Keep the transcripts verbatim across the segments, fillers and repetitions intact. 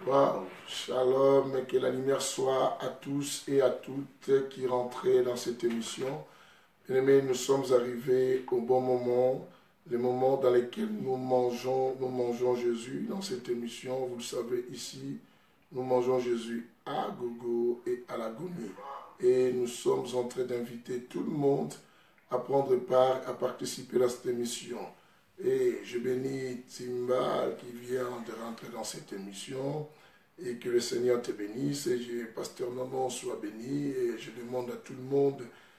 Waouh, shalom, que la lumière soit à tous et à toutes qui rentraient dans cette émission. Bien-aimés, nous sommes arrivés au bon moment, le moment dans lequel nous mangeons, nous mangeons Jésus dans cette émission. Vous le savez ici, nous mangeons Jésus à gogo et à l'agonie. Et nous sommes en train d'inviter tout le monde à prendre part, à participer à cette émission. Et je bénis Timba qui vient de rentrer dans cette émission et que le Seigneur te bénisse. Et je, Pasteur Maman soit béni et je demande à tout le monde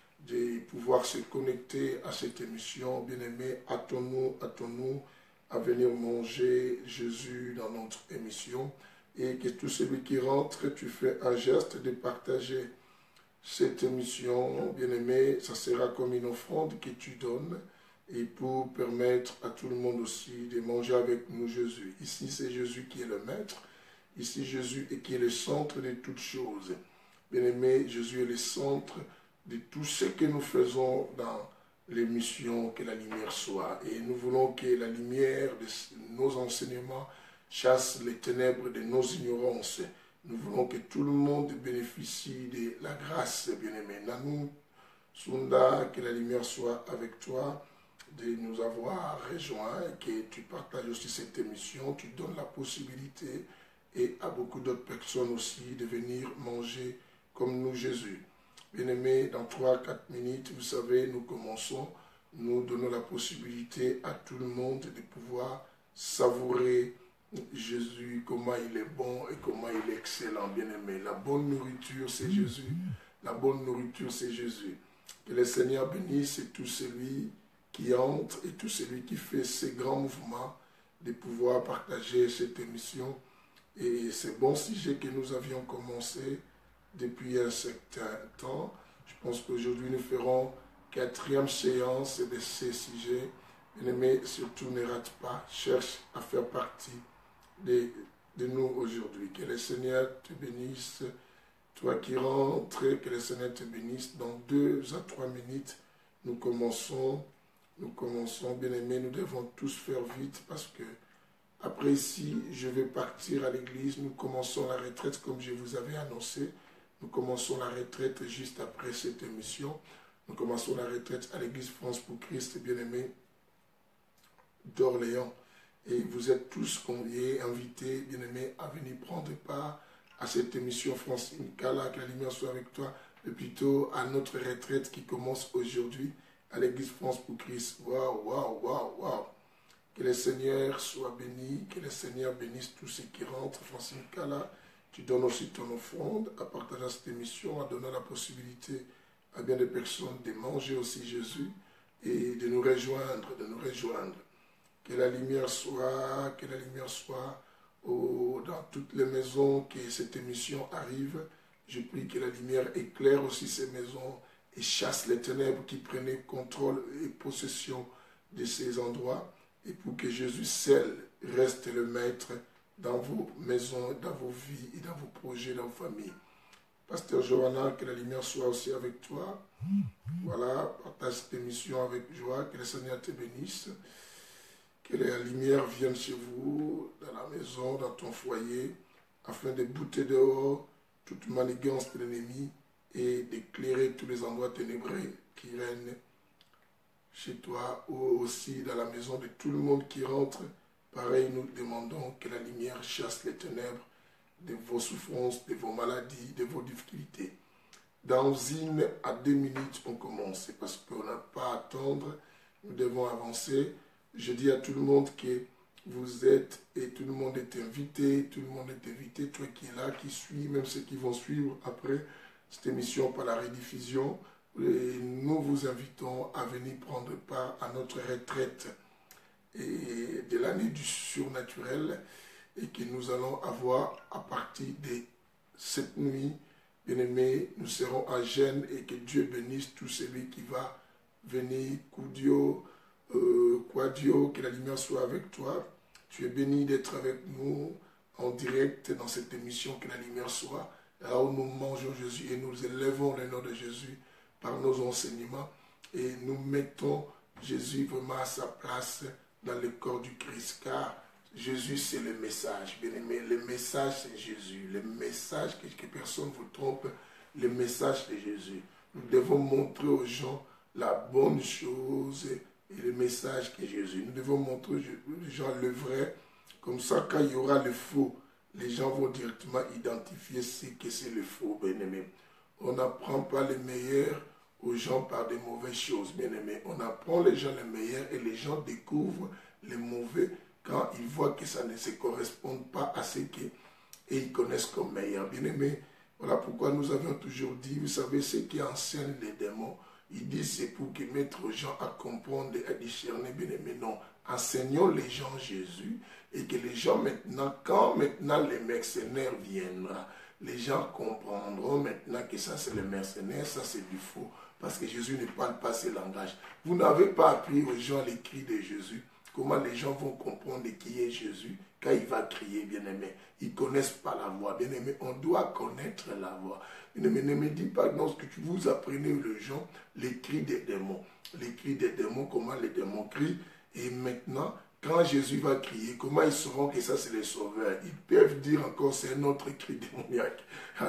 de pouvoir se connecter à cette émission. Bien-aimés, attends-nous, attends-nous à venir manger Jésus dans notre émission et que tout celui qui rentre, tu fais un geste de partager cette émission. Bien-aimé, ça sera comme une offrande que tu donnes et pour permettre à tout le monde aussi de manger avec nous Jésus. Ici, c'est Jésus qui est le maître. Ici, Jésus est qui est le centre de toutes choses. Bien-aimé, Jésus est le centre de tout ce que nous faisons dans l'émission, que la lumière soit. Et nous voulons que la lumière de nos enseignements chasse les ténèbres de nos ignorances. Nous voulons que tout le monde bénéficie de la grâce, bien-aimé. Nanou, Sunda, que la lumière soit avec toi, de nous avoir rejoints et que tu partages aussi cette émission, tu donnes la possibilité et à beaucoup d'autres personnes aussi de venir manger comme nous Jésus. Bien-aimés, dans trois à quatre minutes, vous savez, nous commençons, nous donnons la possibilité à tout le monde de pouvoir savourer Jésus, comment il est bon et comment il est excellent, bien-aimé. La bonne nourriture, c'est Jésus. La bonne nourriture, c'est Jésus. Que le Seigneur bénisse tout celui qui entre et tout celui qui fait ces grands mouvements de pouvoir partager cette émission et ces bons sujets que nous avions commencé depuis un certain temps. Je pense qu'aujourd'hui nous ferons quatrième séance de ces sujets. Bien-aimés, surtout ne rate pas, cherche à faire partie de, de nous aujourd'hui. Que le Seigneur te bénisse, toi qui rentres, que le Seigneur te bénisse. Dans deux à trois minutes, nous commençons. Nous commençons, bien-aimés, nous devons tous faire vite parce que après ici, je vais partir à l'église. Nous commençons la retraite comme je vous avais annoncé. Nous commençons la retraite juste après cette émission. Nous commençons la retraite à l'église France pour Christ, bien-aimés, d'Orléans. Et vous êtes tous conviés, invités, bien-aimés, à venir prendre part à cette émission Francine Kala, que la lumière soit avec toi, et plutôt à notre retraite qui commence aujourd'hui à l'église France pour Christ. Waouh, waouh, waouh, waouh. Que le Seigneur soit béni, que le Seigneur bénisse tous ceux qui rentrent. Francine Kala, tu donnes aussi ton offrande à partager cette émission, à donner la possibilité à bien des personnes de manger aussi Jésus et de nous rejoindre, de nous rejoindre. Que la lumière soit, que la lumière soit oh, dans toutes les maisons, que cette émission arrive. Je prie que la lumière éclaire aussi ces maisons et chasse les ténèbres qui prenaient contrôle et possession de ces endroits. Et pour que Jésus seul reste le maître dans vos maisons, dans vos vies et dans vos projets, dans vos familles. Pasteur Johanna, que la lumière soit aussi avec toi. Voilà, partage cette émission avec joie, que le Seigneur te bénisse. Que la lumière vienne chez vous, dans la maison, dans ton foyer, afin de bouter dehors toute manigance de l'ennemi et d'éclairer tous les endroits ténébreux qui règnent chez toi ou aussi dans la maison de tout le monde qui rentre. Pareil, nous demandons que la lumière chasse les ténèbres de vos souffrances, de vos maladies, de vos difficultés. Dans une à deux minutes, on commence. C'est parce qu'on n'a pas à attendre. Nous devons avancer. Je dis à tout le monde que vous êtes et tout le monde est invité. Tout le monde est invité. Toi qui es là, qui suis, même ceux qui vont suivre après cette émission par la rediffusion. Et nous vous invitons à venir prendre part à notre retraite et de l'année du surnaturel et que nous allons avoir à partir de cette nuit. Bien-aimés, nous serons en jeûne et que Dieu bénisse tout celui qui va venir. Koudio, euh, Quadio, que la lumière soit avec toi. Tu es béni d'être avec nous en direct dans cette émission, que la lumière soit. Là où nous mangeons Jésus et nous élevons le nom de Jésus par nos enseignements et nous mettons Jésus vraiment à sa place dans le corps du Christ, car Jésus, c'est le message. Bien aimé, le message, c'est Jésus. Le message, que, que personne ne vous trompe, le message de Jésus. Nous devons montrer aux gens la bonne chose et le message que Jésus. Nous devons montrer aux gens le vrai. Comme ça, quand il y aura le faux, les gens vont directement identifier ce que c'est le faux, bien aimé. On n'apprend pas les meilleurs aux gens par des mauvaises choses, bien aimé. On apprend les gens les meilleurs et les gens découvrent les mauvais quand ils voient que ça ne se correspond pas à ce qu'ils ils connaissent comme meilleur. Bien aimé, voilà pourquoi nous avions toujours dit, vous savez, ce qui enseigne les démons, ils disent c'est pour que mettre aux gens à comprendre et à discerner, bien aimé. Non, enseignons les gens Jésus et que les gens maintenant, quand maintenant les mercenaires viendront, les gens comprendront maintenant que ça c'est le mercenaire, ça c'est du faux. Parce que Jésus ne parle pas ce langage. Vous n'avez pas appris aux gens les cris de Jésus. Comment les gens vont comprendre qui est Jésus quand il va crier, bien-aimé. Ils ne connaissent pas la voix, bien-aimé. On doit connaître la voix. Bien-aimé, ne me dis pas non, ce que tu vous apprenez aux gens, les cris des démons. Les cris des démons, comment les démons crient. Et maintenant, quand Jésus va crier, comment ils sauront que ça c'est le sauveur? Ils peuvent dire encore c'est un autre cri démoniaque.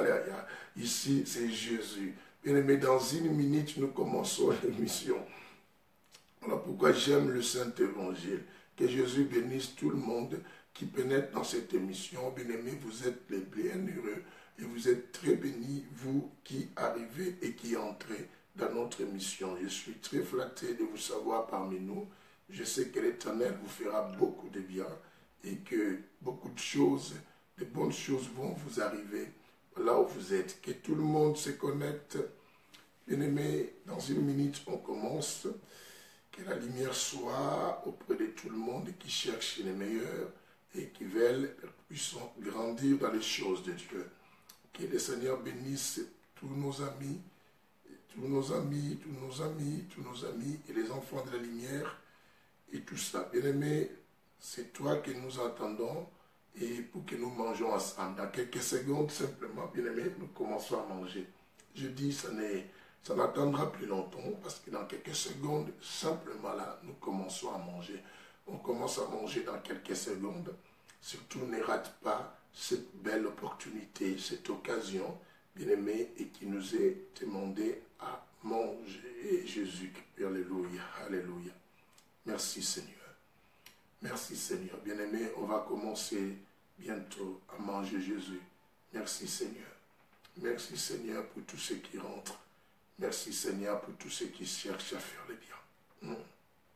Ici, c'est Jésus. Bien-aimé, dans une minute, nous commençons l'émission. Voilà pourquoi j'aime le Saint-Évangile. Que Jésus bénisse tout le monde qui pénètre dans cette émission. Bien-aimés, vous êtes les bienheureux et vous êtes très bénis, vous qui arrivez et qui entrez dans notre émission. Je suis très flatté de vous savoir parmi nous. Je sais que l'Éternel vous fera beaucoup de bien et que beaucoup de choses, de bonnes choses vont vous arriver là où vous êtes. Que tout le monde se connecte. Bien-aimés, dans une minute, on commence. Que la lumière soit auprès de tout le monde qui cherche les meilleurs et qui veulent puissent grandir dans les choses de Dieu. Que le Seigneur bénisse tous nos amis, tous nos amis, tous nos amis, tous nos amis et les enfants de la lumière et tout ça. Bien-aimé, c'est toi que nous entendons et pour que nous mangeons ensemble. Dans quelques secondes, simplement, bien-aimé, nous commençons à manger. Je dis, ça n'est Ça n'attendra plus longtemps parce que dans quelques secondes, simplement là, nous commençons à manger. On commence à manger dans quelques secondes. Surtout, ne rate pas cette belle opportunité, cette occasion, bien-aimée, et qui nous est demandé à manger. Jésus, alléluia, alléluia. Merci Seigneur. Merci Seigneur. Bien-aimé, on va commencer bientôt à manger Jésus. Merci Seigneur. Merci Seigneur pour tous ceux qui rentrent. Merci Seigneur pour tous ceux qui cherchent à faire le bien. Mm.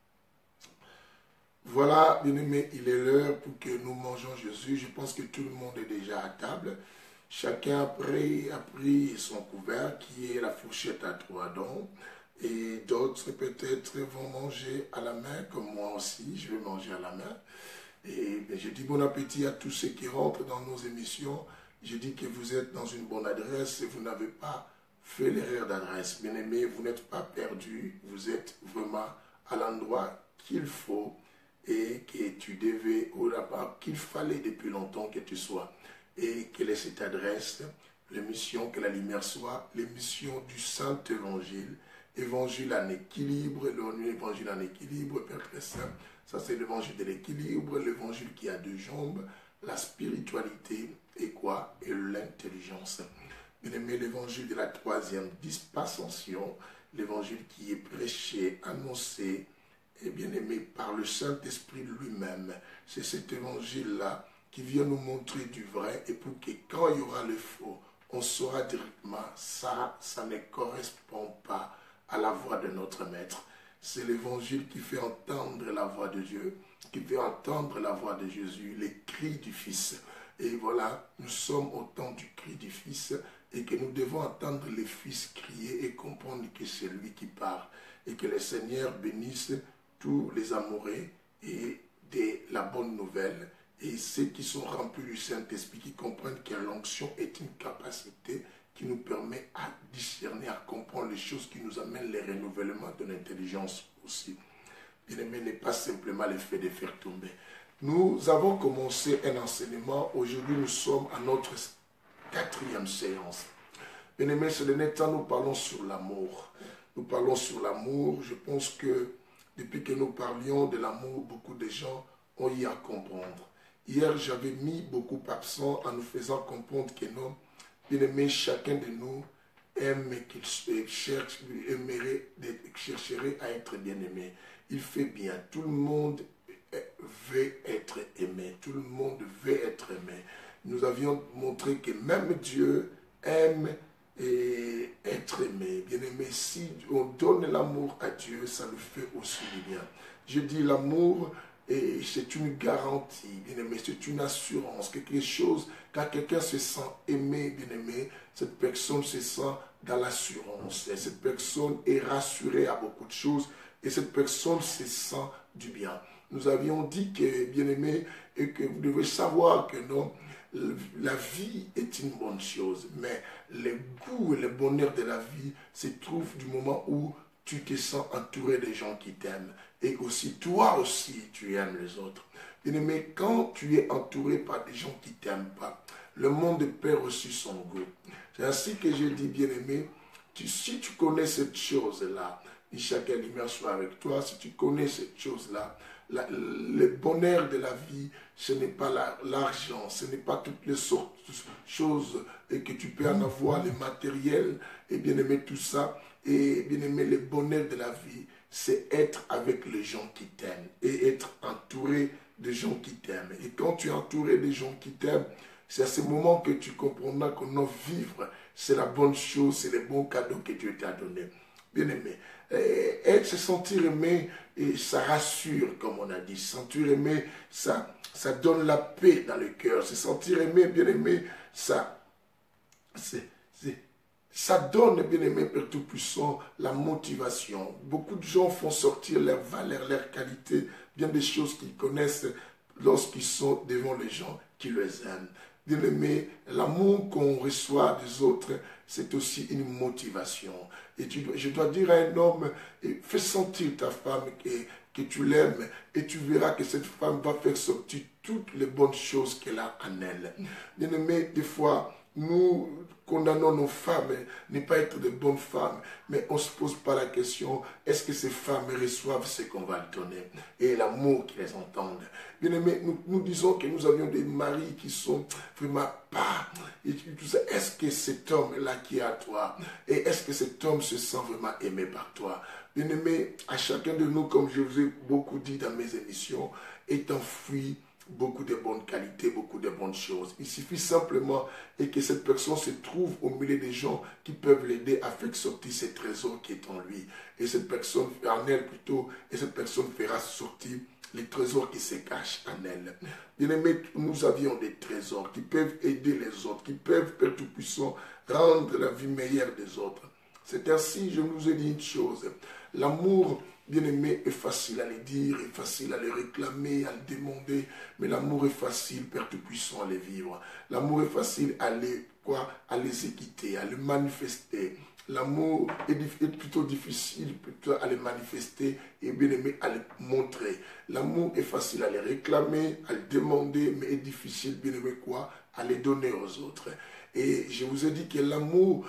Voilà, bien-aimés, il est l'heure pour que nous mangeons Jésus. Je pense que tout le monde est déjà à table. Chacun a pris, a pris son couvert qui est la fourchette à trois dents. Et d'autres peut-être vont manger à la main, comme moi aussi, je vais manger à la main. Et bien, je dis bon appétit à tous ceux qui rentrent dans nos émissions. Je dis que vous êtes dans une bonne adresse et vous n'avez pas fait l'erreur d'adresse. Bien aimé, vous n'êtes pas perdu, vous êtes vraiment à l'endroit qu'il faut et que tu devais, ou là-bas, qu'il fallait depuis longtemps que tu sois. Et quelle est cette adresse? L'émission Que la lumière soit, l'émission du Saint-Évangile, évangile en équilibre, l'évangile en équilibre, Père très saint. Ça c'est l'évangile de l'équilibre, l'évangile qui a deux jambes, la spiritualité et quoi? Et l'intelligence. Bien-aimé, l'évangile de la troisième dispensation, l'évangile qui est prêché, annoncé, et bien-aimé par le Saint-Esprit lui-même. C'est cet évangile-là qui vient nous montrer du vrai et pour que quand il y aura le faux, on saura directement ça, ça ne correspond pas à la voix de notre Maître. C'est l'évangile qui fait entendre la voix de Dieu, qui fait entendre la voix de Jésus, les cris du Fils. Et voilà, nous sommes au temps du cri du Fils et que nous devons entendre le Fils crier et comprendre que c'est lui qui parle. Et que le Seigneur bénisse tous les amoureux et de la bonne nouvelle et ceux qui sont remplis du Saint-Esprit, qui comprennent que l'onction est une capacité qui nous permet à discerner, à comprendre les choses qui nous amènent le renouvellement de l'intelligence aussi. Bien-aimé, n'est pas simplement le fait de faire tomber. Nous avons commencé un enseignement. Aujourd'hui, nous sommes à notre quatrième séance. Bien-aimé, ce dernier temps, nous parlons sur l'amour. Nous parlons sur l'amour. Je pense que depuis que nous parlions de l'amour, beaucoup de gens ont eu à comprendre. Hier, j'avais mis beaucoup absent en nous faisant comprendre que non, bien-aimé, chacun de nous aime qu'il cherche, aimerait, chercherait à être bien-aimé. Il fait bien. Tout le monde veut être aimé. Tout le monde veut être aimé. Nous avions montré que même Dieu aime et être aimé. Bien-aimé, si on donne l'amour à Dieu, ça le fait aussi du bien. Je dis l'amour, c'est une garantie, bien-aimé, c'est une assurance, quelque chose, quand quelqu'un se sent aimé, bien-aimé, cette personne se sent dans l'assurance. Cette personne est rassurée à beaucoup de choses et cette personne se sent du bien. Nous avions dit que, bien-aimé, et que vous devez savoir que non, la vie est une bonne chose, mais le goût et le bonheur de la vie se trouvent du moment où tu te sens entouré des gens qui t'aiment. Et aussi, toi aussi, tu aimes les autres. Bien-aimé, quand tu es entouré par des gens qui ne t'aiment pas, le monde perd aussi son goût. C'est ainsi que je dis, bien-aimé, tu, si tu connais cette chose-là, et chacun lumière soit avec toi, si tu connais cette chose-là, La, le bonheur de la vie, ce n'est pas l'argent, la, ce n'est pas toutes les sortes de choses et que tu peux en avoir, les matériels, et bien aimer tout ça. Et bien aimer le bonheur de la vie, c'est être avec les gens qui t'aiment et être entouré de gens qui t'aiment. Et quand tu es entouré des gens qui t'aiment, c'est à ce moment que tu comprendras que non, vivre, c'est la bonne chose, c'est le bon cadeau que Dieu t'a donné. Bien aimé. Et être, se sentir aimé, et ça rassure, comme on a dit. Se sentir aimé, ça, ça donne la paix dans le cœur. Se sentir aimé, bien aimé, ça, c'est, c'est, ça donne, bien aimé, Père Tout-Puissant, la motivation. Beaucoup de gens font sortir leurs valeurs, leurs qualités, bien des choses qu'ils connaissent lorsqu'ils sont devant les gens qui les aiment. Bien aimé, l'amour qu'on reçoit des autres, c'est aussi une motivation. Et tu, je dois dire à un homme, fais sentir ta femme que, que tu l'aimes et tu verras que cette femme va faire sortir toutes les bonnes choses qu'elle a en elle. Bien aimé, des fois, nous condamnons nos femmes, ne pas être de bonnes femmes, mais on ne se pose pas la question, est-ce que ces femmes reçoivent ce qu'on va leur donner et l'amour qui les entende. Bien aimé, nous, nous disons que nous avions des maris qui sont vraiment pas, et tu sais, est-ce que cet homme-là qui est à toi, et est-ce que cet homme se sent vraiment aimé par toi? Bien aimé, à chacun de nous, comme je vous ai beaucoup dit dans mes émissions, est enfoui beaucoup de bonnes qualités, beaucoup de bonnes choses. Il suffit simplement et que cette personne se trouve au milieu des gens qui peuvent l'aider à faire sortir ce trésor qui est en lui. Et cette personne, en elle plutôt, et cette personne fera sortir les trésors qui se cachent en elle. Bien aimé, nous avions des trésors qui peuvent aider les autres, qui peuvent, Père Tout-Puissant, rendre la vie meilleure des autres. C'est ainsi, je vous ai dit une chose, l'amour, bien aimé, est facile à le dire, est facile à le réclamer, à le demander, mais l'amour est facile, Père Tout-Puissant, à le vivre. L'amour est facile à les, quoi, à les équiter, à le manifester. L'amour est, est plutôt difficile plutôt à le manifester et bien aimé à le montrer. L'amour est facile à le réclamer, à le demander, mais est difficile, bien aimé, quoi, à le donner aux autres. Et je vous ai dit que l'amour,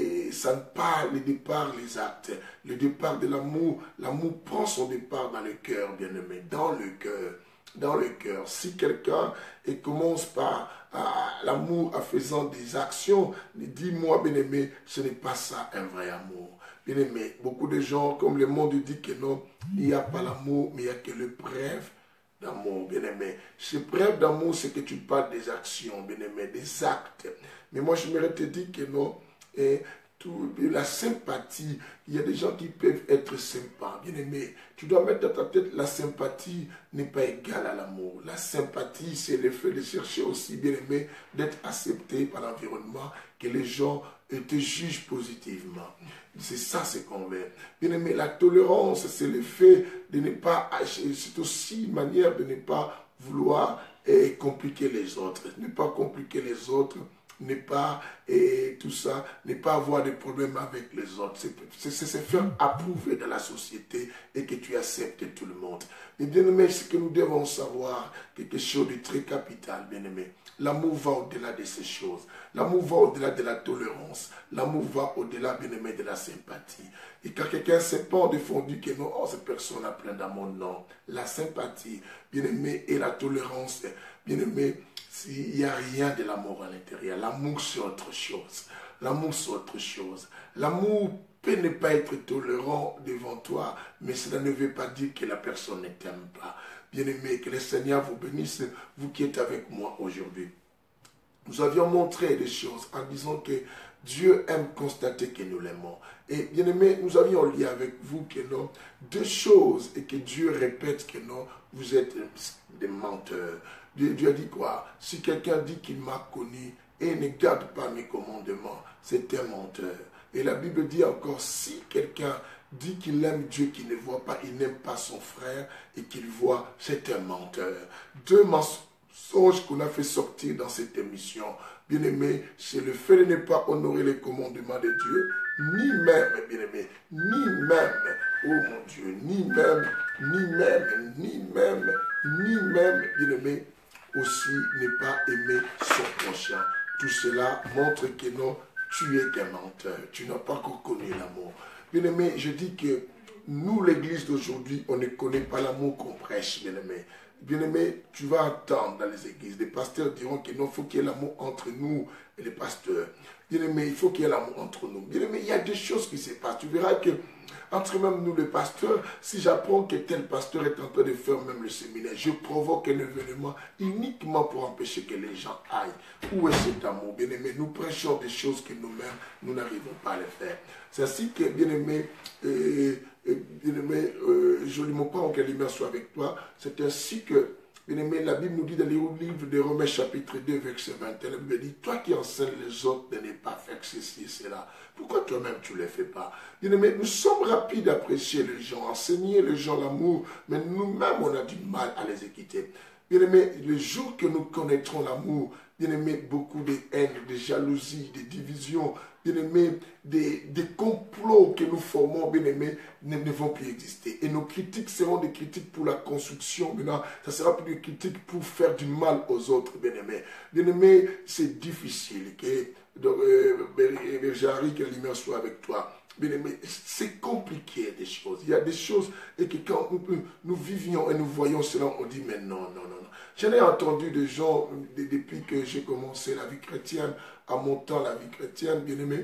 ça ne part le départ, les actes. Le départ de l'amour, l'amour prend son départ dans le cœur, bien aimé, dans le cœur. Dans le cœur. Si quelqu'un commence par l'amour en faisant des actions, dis-moi, bien aimé, ce n'est pas ça un vrai amour. Bien aimé, beaucoup de gens, comme le monde dit que non, il n'y a pas l'amour, mais il n'y a que le preuve d'amour, bien aimé. Ce preuve d'amour, c'est que tu parles des actions, bien aimé, des actes. Mais moi, je m'aurais te dire que non, et tout, la sympathie, il y a des gens qui peuvent être sympas, bien aimé. Tu dois mettre dans ta tête, la sympathie n'est pas égale à l'amour. La sympathie, c'est le fait de chercher aussi, bien aimé, d'être accepté par l'environnement, que les gens te jugent positivement. C'est ça, c'est qu'on veut. Bien aimé, la tolérance, c'est le fait de ne pas, c'est aussi une manière de ne pas vouloir et compliquer les autres, ne pas compliquer les autres, n'est pas, et tout ça, n'est pas avoir des problèmes avec les autres. C'est se faire approuver dans la société et que tu acceptes tout le monde. Mais bien aimé, ce que nous devons savoir, quelque chose de très capital, bien aimé. L'amour va au-delà de ces choses. L'amour va au-delà de la tolérance. L'amour va au-delà, bien aimé, de la sympathie. Et quand quelqu'un ne s'est pas défendu que non, oh, cette personne a plein d'amour, non. La sympathie, bien aimé, et la tolérance, bien aimé, il n'y a rien de l'amour à l'intérieur. L'amour, c'est autre chose. L'amour, c'est autre chose. L'amour peut ne pas être tolérant devant toi, mais cela ne veut pas dire que la personne ne t'aime pas. Bien-aimé, que le Seigneur vous bénisse, vous qui êtes avec moi aujourd'hui. Nous avions montré des choses en disant que Dieu aime constater que nous l'aimons. Et bien aimé, nous avions lié avec vous que non, deux choses et que Dieu répète que non, vous êtes des menteurs. Dieu, Dieu a dit quoi? Si quelqu'un dit qu'il m'a connu et ne garde pas mes commandements, c'est un menteur. Et la Bible dit encore, si quelqu'un dit qu'il aime Dieu, qu'il ne voit pas, il n'aime pas son frère et qu'il voit, c'est un menteur. Deux mensonges qu'on a fait sortir dans cette émission. Bien aimé, c'est le fait de ne pas honorer les commandements de Dieu, ni même, bien aimé, ni même, oh mon Dieu, ni même, ni même, ni même, ni même, bien aimé, aussi ne pas aimer son prochain. Tout cela montre que non, tu es qu'un menteur, tu n'as pas encore connu l'amour. Bien aimé, je dis que nous, l'église d'aujourd'hui, on ne connaît pas l'amour qu'on prêche, bien aimé. Bien aimé, tu vas entendre dans les églises, les pasteurs diront qu'il faut qu'il y ait l'amour entre nous et les pasteurs. Bien aimé, il faut qu'il y ait l'amour entre nous. Bien aimé, il y a des choses qui se passent. Tu verras que entre même nous les pasteurs, si j'apprends que tel pasteur est en train de faire même le séminaire, je provoque un événement uniquement pour empêcher que les gens aillent. Où est cet amour? Bien aimé, nous prêchons des choses que nous-mêmes, nous n'arrivons pas à les faire. C'est ainsi que, bien aimé, euh, euh, bien aimé, euh, joliment pas en quelle lumière soit avec toi, c'est ainsi que, bien aimé, la Bible nous dit dans le livre de Romains chapitre deux, verset vingt et un, la Bible dit, toi qui enseignes les autres de ne pas faire ceci et cela, pourquoi toi-même tu ne le fais pas? Bien aimé, nous sommes rapides à apprécier les gens, enseigner les gens l'amour, mais nous-mêmes on a du mal à les équiter. Bien aimé, le jour que nous connaîtrons l'amour, bien aimé, beaucoup de haine, de jalousie, de division, bien aimé, des, des complots que nous formons, bien aimé, ne, ne vont plus exister. Et nos critiques seront des critiques pour la construction. Maintenant, ça sera plus des critiques pour faire du mal aux autres, bien aimé. Bien aimé, c'est difficile que Bergerie, que la lumière soit avec toi. Bien aimé, c'est compliqué des choses. Il y a des choses et que quand nous, nous vivions et nous voyons cela, on dit mais non, non, non, non. J'en ai entendu des gens depuis que j'ai commencé la vie chrétienne, à montant la vie chrétienne, bien aimé,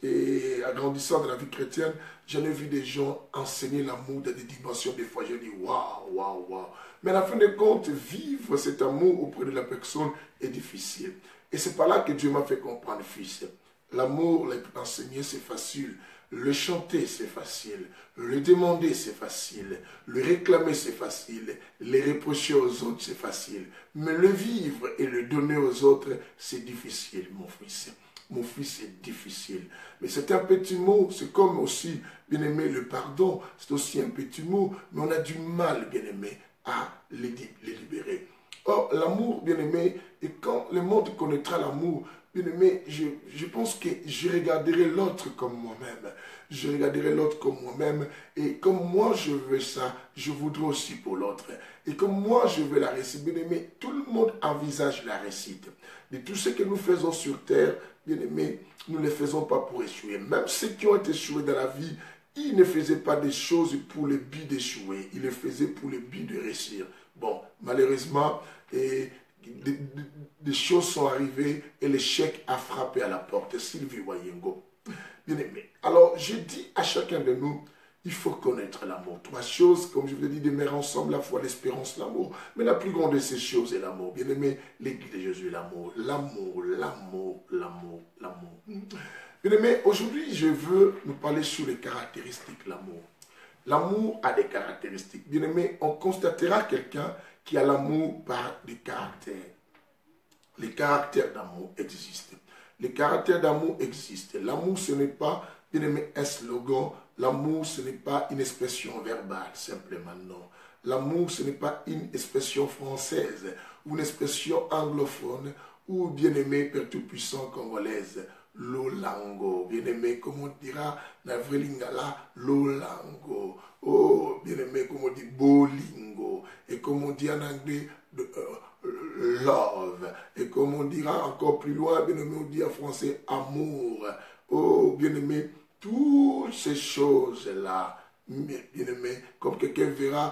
et agrandissant de la vie chrétienne, j'en ai vu des gens enseigner l'amour dans des dimensions. Des fois, je dis waouh, waouh, waouh. Mais à la fin de compte, vivre cet amour auprès de la personne est difficile. Et c'est par là que Dieu m'a fait comprendre, fils. L'amour, l'enseigner, c'est facile. Le chanter, c'est facile. Le demander, c'est facile. Le réclamer, c'est facile. Les reprocher aux autres, c'est facile. Mais le vivre et le donner aux autres, c'est difficile, mon fils. Mon fils, c'est difficile. Mais c'est un petit mot. C'est comme aussi, bien aimé, le pardon. C'est aussi un petit mot. Mais on a du mal, bien aimé, à les, les libérer. Or, l'amour, bien aimé, et quand le monde connaîtra l'amour, bien aimé, je, je pense que je regarderai l'autre comme moi-même. Je regarderai l'autre comme moi-même. Et comme moi je veux ça, je voudrais aussi pour l'autre. Et comme moi je veux la réussite, bien aimé, tout le monde envisage la réussite. De tout ce que nous faisons sur terre, bien aimé, nous ne le faisons pas pour échouer. Même ceux qui ont échoué dans la vie, ils ne faisaient pas des choses pour le but d'échouer. Ils le faisaient pour le but de réussir. Bon, malheureusement, et des, des, des choses sont arrivées et l'échec a frappé à la porte. Sylvie Wayengo. Bien aimé. Alors, je dis à chacun de nous, il faut connaître l'amour. Trois choses, comme je vous l'ai dit, demeurer ensemble, la foi, l'espérance, l'amour. Mais la plus grande de ces choses est l'amour. Bien aimé, l'église de Jésus, l'amour, l'amour, l'amour, l'amour, l'amour. Bien aimé, aujourd'hui, je veux nous parler sur les caractéristiques de l'amour. L'amour a des caractéristiques. Bien aimé, on constatera quelqu'un qui a l'amour par des caractères. Les caractères d'amour existent. Les caractères d'amour existent. L'amour, ce n'est pas, bien aimé, un slogan. L'amour, ce n'est pas une expression verbale, simplement non. L'amour, ce n'est pas une expression française ou une expression anglophone ou bien-aimé, Père Tout-Puissant congolaise, Lolango, bien-aimé, comme on dira, Navrelingala, Lolango, oh, bien-aimé, comme on dit, Bolingo, et comme on dit en anglais, de, euh, love, et comme on dira encore plus loin, bien-aimé, on dit en français, amour, oh, bien-aimé, toutes ces choses-là, bien-aimé, comme quelqu'un verra,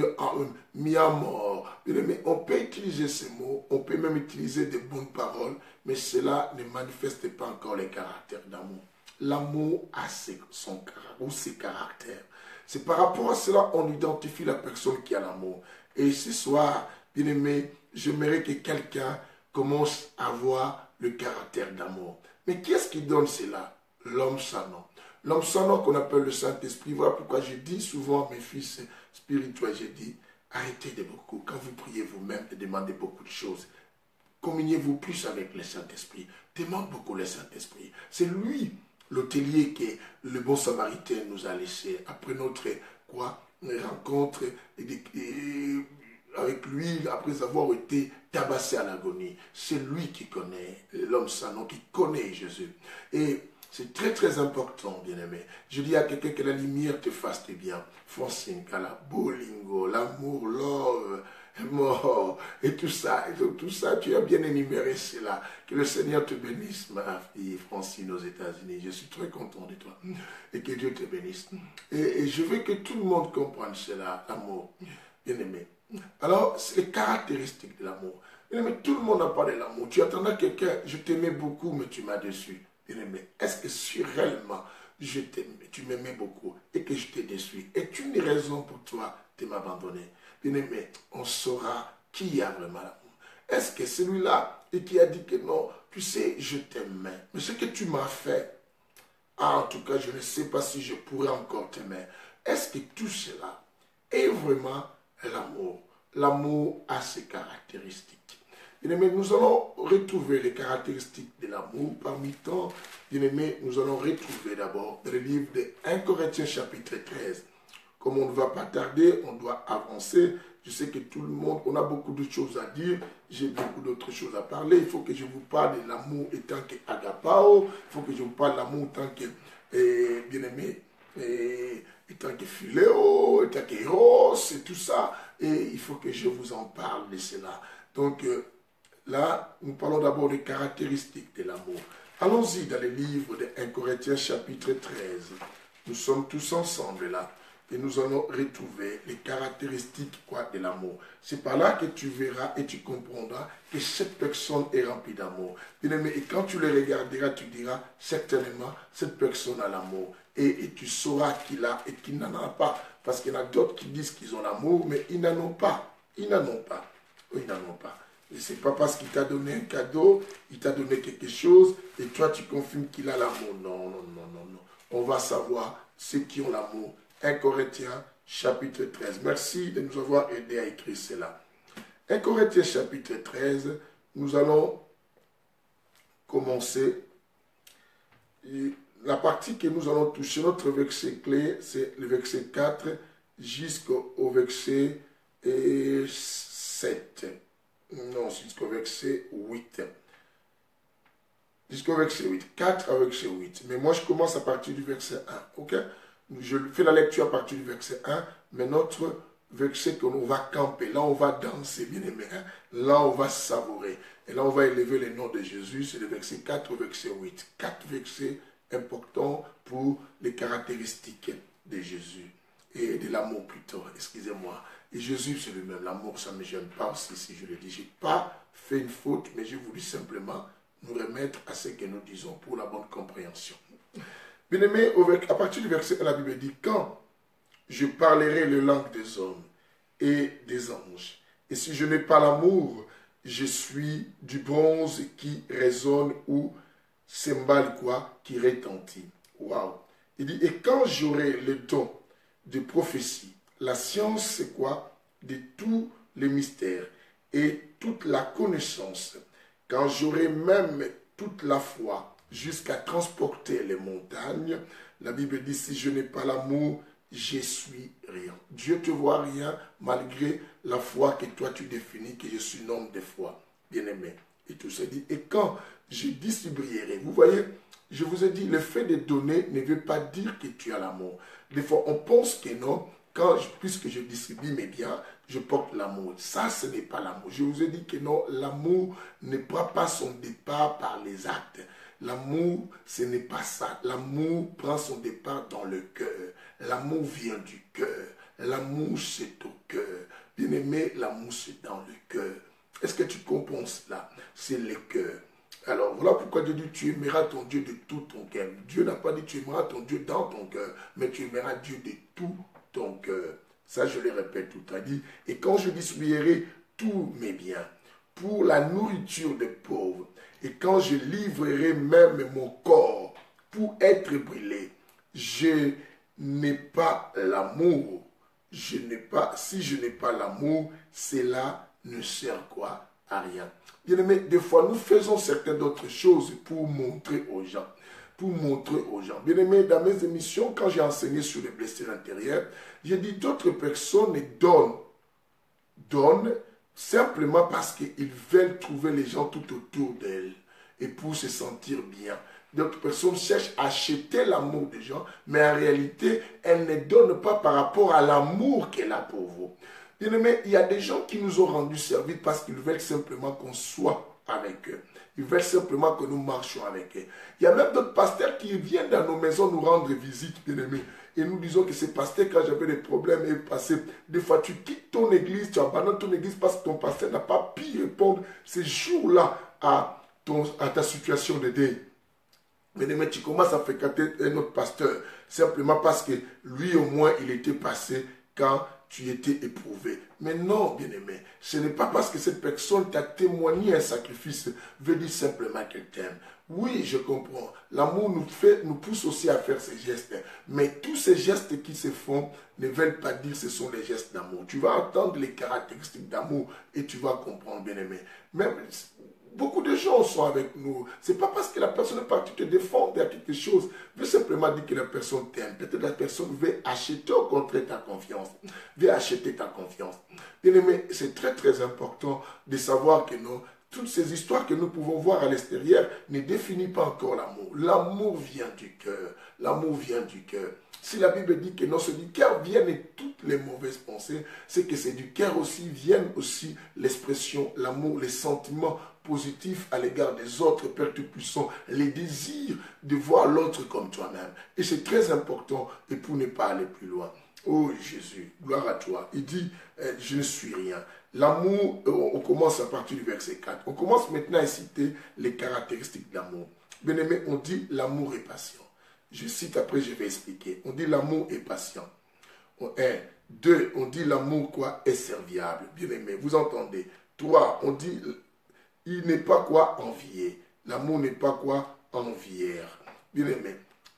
mis à mort. Bien-aimé, on peut utiliser ces mots, on peut même utiliser des bonnes paroles, mais cela ne manifeste pas encore les caractères d'amour. L'amour a ses, son caractère, ou ses caractères. C'est par rapport à cela on identifie la personne qui a l'amour. Et ce soir, bien-aimé, j'aimerais que quelqu'un commence à avoir le caractère d'amour. Mais qui est-ce qui donne cela? L'homme sans nom. L'homme sans nom qu'on appelle le Saint-Esprit. Voilà pourquoi je dis souvent à mes fils spirituels, je dis, arrêtez de beaucoup. Quand vous priez vous-même et demandez beaucoup de choses, communiez-vous plus avec le Saint-Esprit. Demande beaucoup le Saint-Esprit. C'est lui, l'hôtelier, que le bon Samaritain nous a laissé après notre quoi, rencontre et, et, avec lui, après avoir été tabassé à l'agonie. C'est lui qui connaît l'homme sans nom, qui connaît Jésus. Et c'est très très important, bien-aimé. Je dis à quelqu'un que la lumière te fasse du bien. Francine, Kala, Bolingo, l'amour, love, mort, et tout ça, et tout ça, tu as bien énuméré cela. Que le Seigneur te bénisse, ma fille Francine, aux États-Unis. Je suis très content de toi. Et que Dieu te bénisse. Et, et je veux que tout le monde comprenne cela, l'amour, bien-aimé. Alors, c'est les caractéristiques de l'amour. Bien-aimé, tout le monde n'a pas de l'amour. Tu attendais quelqu'un, je t'aimais beaucoup, mais tu m'as déçu. Bien-aimé, est-ce que si réellement je t'aimais, tu m'aimais beaucoup et que je t'ai déçu, est-ce une raison pour toi de m'abandonner? Bien-aimé, on saura qui a vraiment l'amour. Est-ce que celui-là et qui a dit que non, tu sais, je t'aimais, mais ce que tu m'as fait, ah, en tout cas, je ne sais pas si je pourrais encore t'aimer. Est-ce que tout cela est vraiment l'amour? L'amour a ses caractéristiques. Bien-aimé, nous allons retrouver les caractéristiques de l'amour. Parmi tant, bien-aimé, nous allons retrouver d'abord dans le livre de un Corinthiens chapitre treize. Comme on ne va pas tarder, on doit avancer. Je sais que tout le monde, on a beaucoup de choses à dire. J'ai beaucoup d'autres choses à parler. Il faut que je vous parle de l'amour étant que agapao. Il faut que je vous parle de l'amour étant que, eh, bien-aimé, eh, étant que philéo, étant que eros, et tout ça. Et il faut que je vous en parle de cela. Donc, euh, là, nous parlons d'abord des caractéristiques de l'amour. Allons-y dans le livre de un Corinthiens chapitre treize. Nous sommes tous ensemble là. Et nous allons retrouver les caractéristiques quoi, de l'amour. C'est par là que tu verras et tu comprendras que cette personne est remplie d'amour. Bien-aimé, et quand tu le regarderas, tu diras certainement, cette personne a l'amour. Et, et tu sauras qu'il a et qu'il n'en a pas. Parce qu'il y en a d'autres qui disent qu'ils ont l'amour, mais ils n'en ont pas. Ils n'en ont pas. Ils n'en ont pas. Et ce n'est pas parce qu'il t'a donné un cadeau, il t'a donné quelque chose, et toi tu confirmes qu'il a l'amour. Non, non, non, non, non. On va savoir ceux qui ont l'amour. un Corinthiens chapitre treize. Merci de nous avoir aidé à écrire cela. un Corinthiens chapitre treize, nous allons commencer. Et la partie que nous allons toucher, notre verset clé, c'est le verset quatre jusqu'au verset sept. Non, jusqu'au verset huit. Jusqu'au verset huit. quatre à verset huit. Mais moi, je commence à partir du verset un. Ok? Je fais la lecture à partir du verset un, mais notre verset qu'on va camper, là on va danser, bien aimé, hein? Là on va savourer, et là on va élever le nom de Jésus, c'est le verset quatre au verset huit. Quatre versets importants pour les caractéristiques de Jésus, et de l'amour plutôt, excusez-moi. Et Jésus c'est lui-même, l'amour ça ne me gêne pas aussi si je le dis, je n'ai pas fait une faute, mais j'ai voulu simplement nous remettre à ce que nous disons pour la bonne compréhension. Bien-aimé, à partir du verset un, la Bible dit, quand je parlerai les langues des hommes et des anges, et si je n'ai pas l'amour, je suis du bronze qui résonne ou cymbale quoi, qui retentit. Waouh! Il dit, et quand j'aurai le don de prophétie, la science c'est quoi? De tous les mystères et toute la connaissance, quand j'aurai même toute la foi, jusqu'à transporter les montagnes. La Bible dit, si je n'ai pas l'amour, je suis rien. Dieu te voit rien malgré la foi que toi tu définis, que je suis un homme de foi, bien-aimé. et tout ça. Dit, et quand je distribuerai, vous voyez, je vous ai dit, le fait de donner ne veut pas dire que tu as l'amour. Des fois, on pense que non, quand je, puisque je distribue mes biens, je porte l'amour. Ça, ce n'est pas l'amour. Je vous ai dit que non, l'amour ne prend pas son départ par les actes. L'amour, ce n'est pas ça. L'amour prend son départ dans le cœur. L'amour vient du cœur. L'amour, c'est au cœur. Bien-aimé, l'amour, c'est dans le cœur. Est-ce que tu comprends cela? C'est le cœur. Alors, voilà pourquoi Dieu dit, tu aimeras ton Dieu de tout ton cœur. Dieu n'a pas dit, tu aimeras ton Dieu dans ton cœur, mais tu aimeras Dieu de tout ton cœur. Ça, je le répète tout à dit. Et quand je distribuerai tous mes biens pour la nourriture des pauvres, et quand je livrerai même mon corps pour être brûlé, je n'ai pas l'amour. Je n'ai pas, si je n'ai pas l'amour, cela ne sert quoi? À rien. Bien-aimé, des fois, nous faisons certaines d'autres choses pour montrer aux gens. Pour montrer aux gens. Bien-aimé, dans mes émissions, quand j'ai enseigné sur les blessures intérieures, j'ai dit d'autres personnes donnent, donnent simplement parce qu'ils veulent trouver les gens tout autour d'elles et pour se sentir bien. D'autres personnes cherchent à acheter l'amour des gens, mais en réalité, elles ne donnent pas par rapport à l'amour qu'elle a pour vous. Bien-aimé, il y a des gens qui nous ont rendu service parce qu'ils veulent simplement qu'on soit avec eux. Ils veulent simplement que nous marchions avec eux. Il y a même d'autres pasteurs qui viennent dans nos maisons nous rendre visite, bien-aimé. Et nous disons que ces pasteurs, quand j'avais des problèmes, est passé. Des fois, tu quittes ton église, tu abandonnes ton église parce que ton pasteur n'a pas pu répondre ces jours-là à, ton, à ta situation de deuil. Bien-aimé, tu commences à fréquenter un autre pasteur simplement parce que lui, au moins, il était passé quand tu étais éprouvé. Mais non, bien-aimé, ce n'est pas parce que cette personne t'a témoigné un sacrifice, veut dire simplement qu'elle t'aime. Oui, je comprends. L'amour nous fait, nous pousse aussi à faire ces gestes. Mais tous ces gestes qui se font ne veulent pas dire que ce sont les gestes d'amour. Tu vas entendre les caractéristiques d'amour et tu vas comprendre, bien-aimé. Même beaucoup de gens sont avec nous. Ce n'est pas parce que la personne est partie te défendre à quelque chose. Veut simplement dire que la personne t'aime. Peut-être la personne veut acheter au contraire ta confiance. Veut acheter ta confiance. Bien-aimé, c'est très très important de savoir que non, toutes ces histoires que nous pouvons voir à l'extérieur ne définissent pas encore l'amour. L'amour vient du cœur. L'amour vient du cœur. Si la Bible dit que non, c'est du cœur viennent toutes les mauvaises pensées, c'est que c'est du cœur aussi viennent aussi l'expression, l'amour, les sentiments positifs à l'égard des autres, Père Tout-Puissant, les désirs de voir l'autre comme toi-même. Et c'est très important, et pour ne pas aller plus loin. Oh Jésus, gloire à toi. Il dit, euh, je ne suis rien. L'amour, euh, on commence à partir du verset quatre. On commence maintenant à citer les caractéristiques de l'amour. Bien-aimé, on dit l'amour est patient. Je cite, après je vais expliquer. On dit l'amour est patient. Un. Deux, on dit l'amour quoi est serviable. Bien-aimé, vous entendez. Trois, on dit il n'est pas quoi envier. L'amour n'est pas quoi envière. Bien-aimé.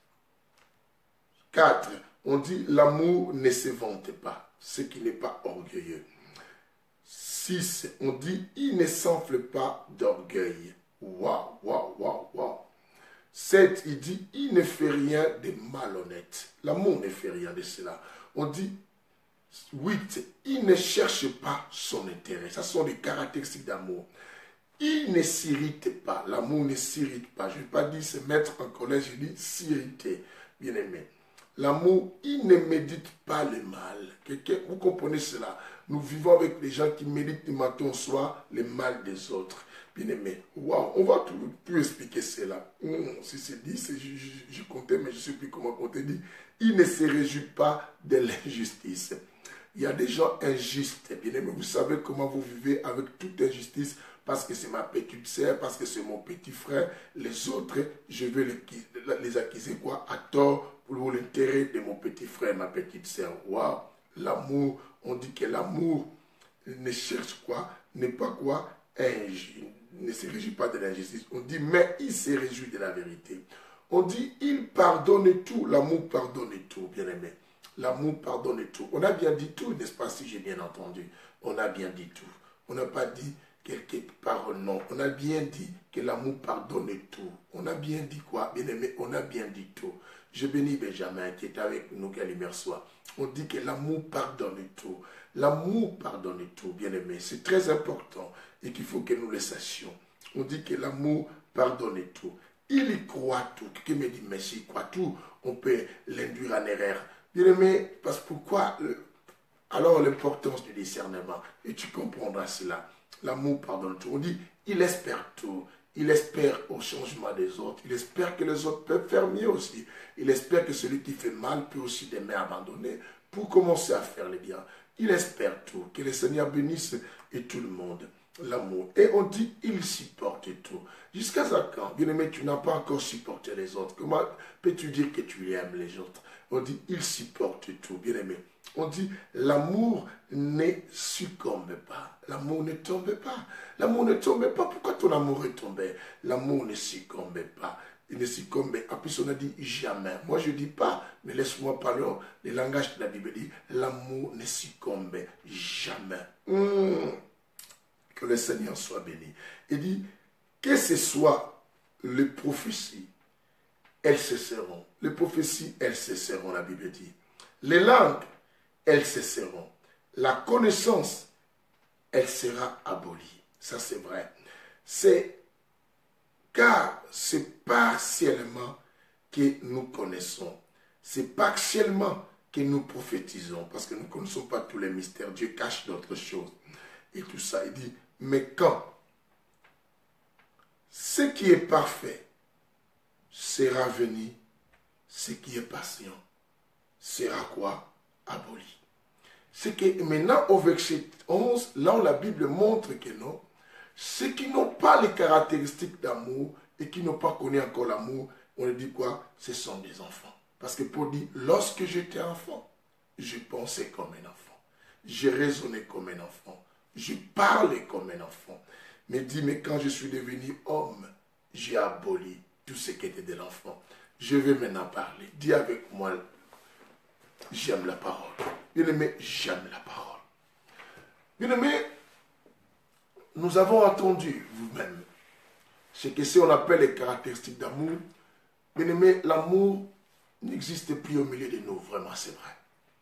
Quatre, on dit l'amour ne se vante pas, ce qui n'est pas orgueilleux. Six, on dit il ne s'enfle pas d'orgueil. Waouh, waouh, waouh, waouh. Sept, il dit il ne fait rien de malhonnête. L'amour ne fait rien de cela. On dit huit, il ne cherche pas son intérêt. Ça sont des caractéristiques d'amour. Il ne s'irrite pas. L'amour ne s'irrite pas. Je ne vais pas dire se mettre en colère, je dis s'irriter. Bien aimé. L'amour, il ne médite pas le mal. Quelqu'un, vous comprenez cela? Nous vivons avec les gens qui méditent du matin au soir le mal des autres. Bien aimé, waouh, on va tout, tout expliquer cela. Hum, si c'est dit, je, je, je comptais, mais je ne sais plus comment compter. Dit, il ne se réjouit pas de l'injustice. Il y a des gens injustes. Bien aimé, vous savez comment vous vivez avec toute injustice, parce que c'est ma petite sœur, parce que c'est mon petit frère. Les autres, je vais les, les accuser quoi? À tort pour l'intérêt de mon petit frère, ma petite sœur. Waouh, l'amour, on dit que l'amour ne cherche quoi? N'est pas quoi? Injuste. Ne se réjouit pas de l'injustice. On dit, mais il se réjouit de la vérité. On dit, il pardonne tout. L'amour pardonne tout, bien aimé. L'amour pardonne tout. On a bien dit tout, n'est-ce pas, si j'ai bien entendu? On a bien dit tout. On n'a pas dit quelques paroles, non. On a bien dit que l'amour pardonne tout. On a bien dit quoi, bien aimé? On a bien dit tout. Je bénis Benjamin qui est avec nous, qu'à l'hiver soit. On dit que l'amour pardonne tout. L'amour pardonne tout, bien aimé. C'est très important et qu'il faut que nous le sachions. On dit que l'amour pardonne tout. Il y croit tout. Quelqu'un me dit, mais s'il croit tout, on peut l'induire en erreur. Bien-aimé, parce que pourquoi alors l'importance du discernement. Et tu comprendras cela. L'amour pardonne tout. On dit, il espère tout. Il espère au changement des autres. Il espère que les autres peuvent faire mieux aussi. Il espère que celui qui fait mal peut aussi d'aimer abandonner pour commencer à faire le bien. Il espère tout. Que le Seigneur bénisse et tout le monde. L'amour. Et on dit, il supporte tout. Jusqu'à quand, bien-aimé, tu n'as pas encore supporté les autres. Comment peux-tu dire que tu aimes les autres? On dit, il supporte tout, bien-aimé. On dit, l'amour ne succombe pas. L'amour ne tombe pas. L'amour ne tombe pas. Pourquoi ton amour est tombé? L'amour ne succombe pas. Il ne succombe pas. En plus, on a dit jamais. Moi, je ne dis pas, mais laisse-moi parler. Le langage de la Bible dit, l'amour ne succombe jamais. Mmh. Que le Seigneur soit béni. Il dit, que ce soit les prophéties, elles cesseront. Les prophéties, elles cesseront, la Bible dit. Les langues, elles cesseront. La connaissance, elle sera abolie. Ça, c'est vrai. C'est car c'est partiellement que nous connaissons. C'est partiellement que nous prophétisons. Parce que nous ne connaissons pas tous les mystères. Dieu cache d'autres choses. Et tout ça, il dit, mais quand ce qui est parfait sera venu, ce qui est patient sera quoi? Aboli. C'est que maintenant au verset onze, là où la Bible montre que non, ceux qui n'ont pas les caractéristiques d'amour et qui n'ont pas connu encore l'amour, on dit quoi? Ce sont des enfants. Parce que Paul dit, lorsque j'étais enfant, je pensais comme un enfant. Je raisonnais comme un enfant. Je parlais comme un enfant. Mais dit, mais quand je suis devenu homme, j'ai aboli tout ce qui était de l'enfant. Je vais maintenant parler. Dis avec moi, j'aime la parole. Bien-aimé, j'aime la parole. Bien-aimé, nous avons entendu vous-même ce que si on appelle les caractéristiques d'amour. Bien-aimé, l'amour n'existe plus au milieu de nous, vraiment, c'est vrai.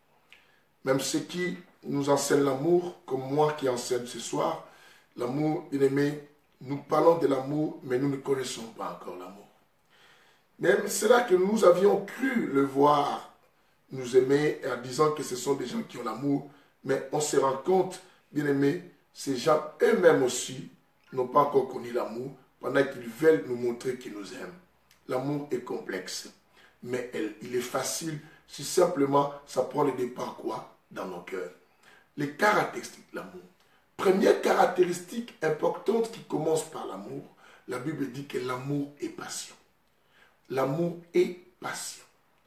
Même ceux qui nous enseignent l'amour, comme moi qui enseigne ce soir, l'amour, bien-aimé, nous parlons de l'amour, mais nous ne connaissons pas encore l'amour. Même c'est là que nous avions cru le voir, nous aimer, en disant que ce sont des gens qui ont l'amour, mais on se rend compte, bien-aimé, ces gens eux-mêmes aussi n'ont pas encore connu l'amour, pendant qu'ils veulent nous montrer qu'ils nous aiment. L'amour est complexe, mais elle, il est facile si simplement ça prend le départ quoi dans nos cœurs. Les caractéristiques de l'amour. Première caractéristique importante qui commence par l'amour, la Bible dit que l'amour est patient. L'amour est patient.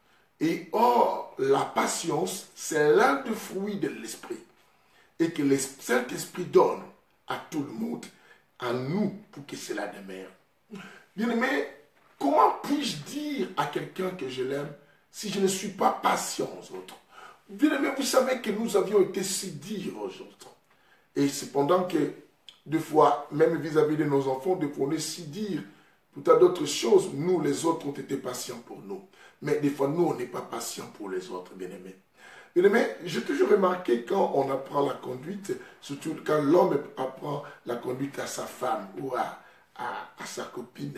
Et or, la patience, c'est l'un des fruits de l'esprit. Et que le Saint-Esprit donne à tout le monde, à nous, pour que cela demeure. Bien-aimé, comment puis-je dire à quelqu'un que je l'aime si je ne suis pas patient aux autres? Bien-aimé, vous savez que nous avions été si durs aux autres. Et cependant que, des fois, même vis-à-vis de nos enfants, des fois on est si dire, tout à d'autres choses, nous, les autres, ont été patients pour nous. Mais des fois, nous, on n'est pas patients pour les autres, bien-aimés. Bien-aimé, j'ai toujours remarqué quand on apprend la conduite, surtout quand l'homme apprend la conduite à sa femme ou à, à, à sa copine,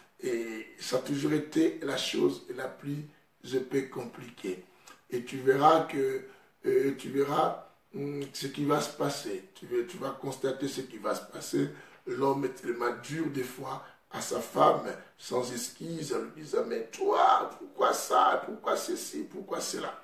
et ça a toujours été la chose la plus un peu compliquée. Et tu verras que, euh, tu verras hum, ce qui va se passer. Tu, tu vas constater ce qui va se passer. L'homme est tellement dur des fois à sa femme, sans esquisse, en lui disant, mais toi, pourquoi ça, pourquoi ceci, pourquoi cela?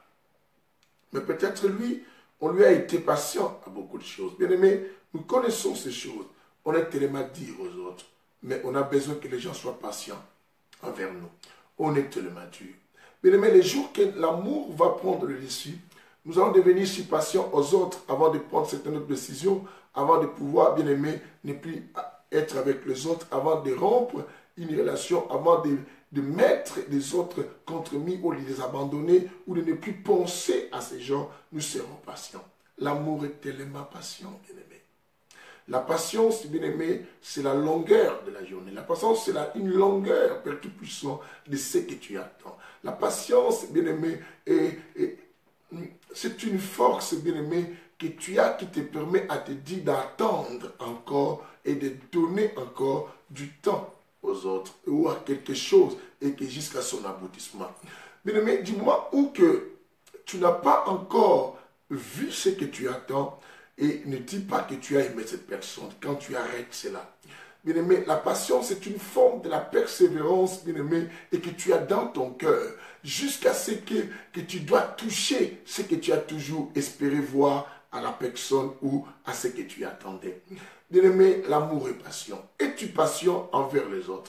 Mais peut-être lui, on lui a été patient à beaucoup de choses. Bien aimé, nous connaissons ces choses. On est tellement dire aux autres, mais on a besoin que les gens soient patients envers nous. On est tellement dur. Bien aimé, les jours que l'amour va prendre le dessus, nous allons devenir si patients aux autres avant de prendre certaines autres décisions, avant de pouvoir, bien aimé, ne plus être avec les autres, avant de rompre une relation, avant de, de mettre les autres contre nous ou de les abandonner ou de ne plus penser à ces gens, nous serons patients. L'amour est tellement patient, bien aimé. La patience, bien aimé, c'est la longueur de la journée. La patience, c'est la, une longueur, Père Tout-Puissant, de ce que tu attends. La patience, bien aimé, est, est, c'est une force, bien aimé, que tu as qui te permet à te dire d'attendre encore et de donner encore du temps aux autres ou à quelque chose et que jusqu'à son aboutissement. Bien-aimé, du moment où que tu n'as pas encore vu ce que tu attends et ne dis pas que tu as aimé cette personne quand tu arrêtes cela. Bien-aimé, la patience est une forme de la persévérance, bien-aimé, et que tu as dans ton cœur jusqu'à ce que, que tu dois toucher ce que tu as toujours espéré voir à la personne ou à ce que tu attendais. Bien-aimé, l'amour est patient. Es-tu patient envers les autres?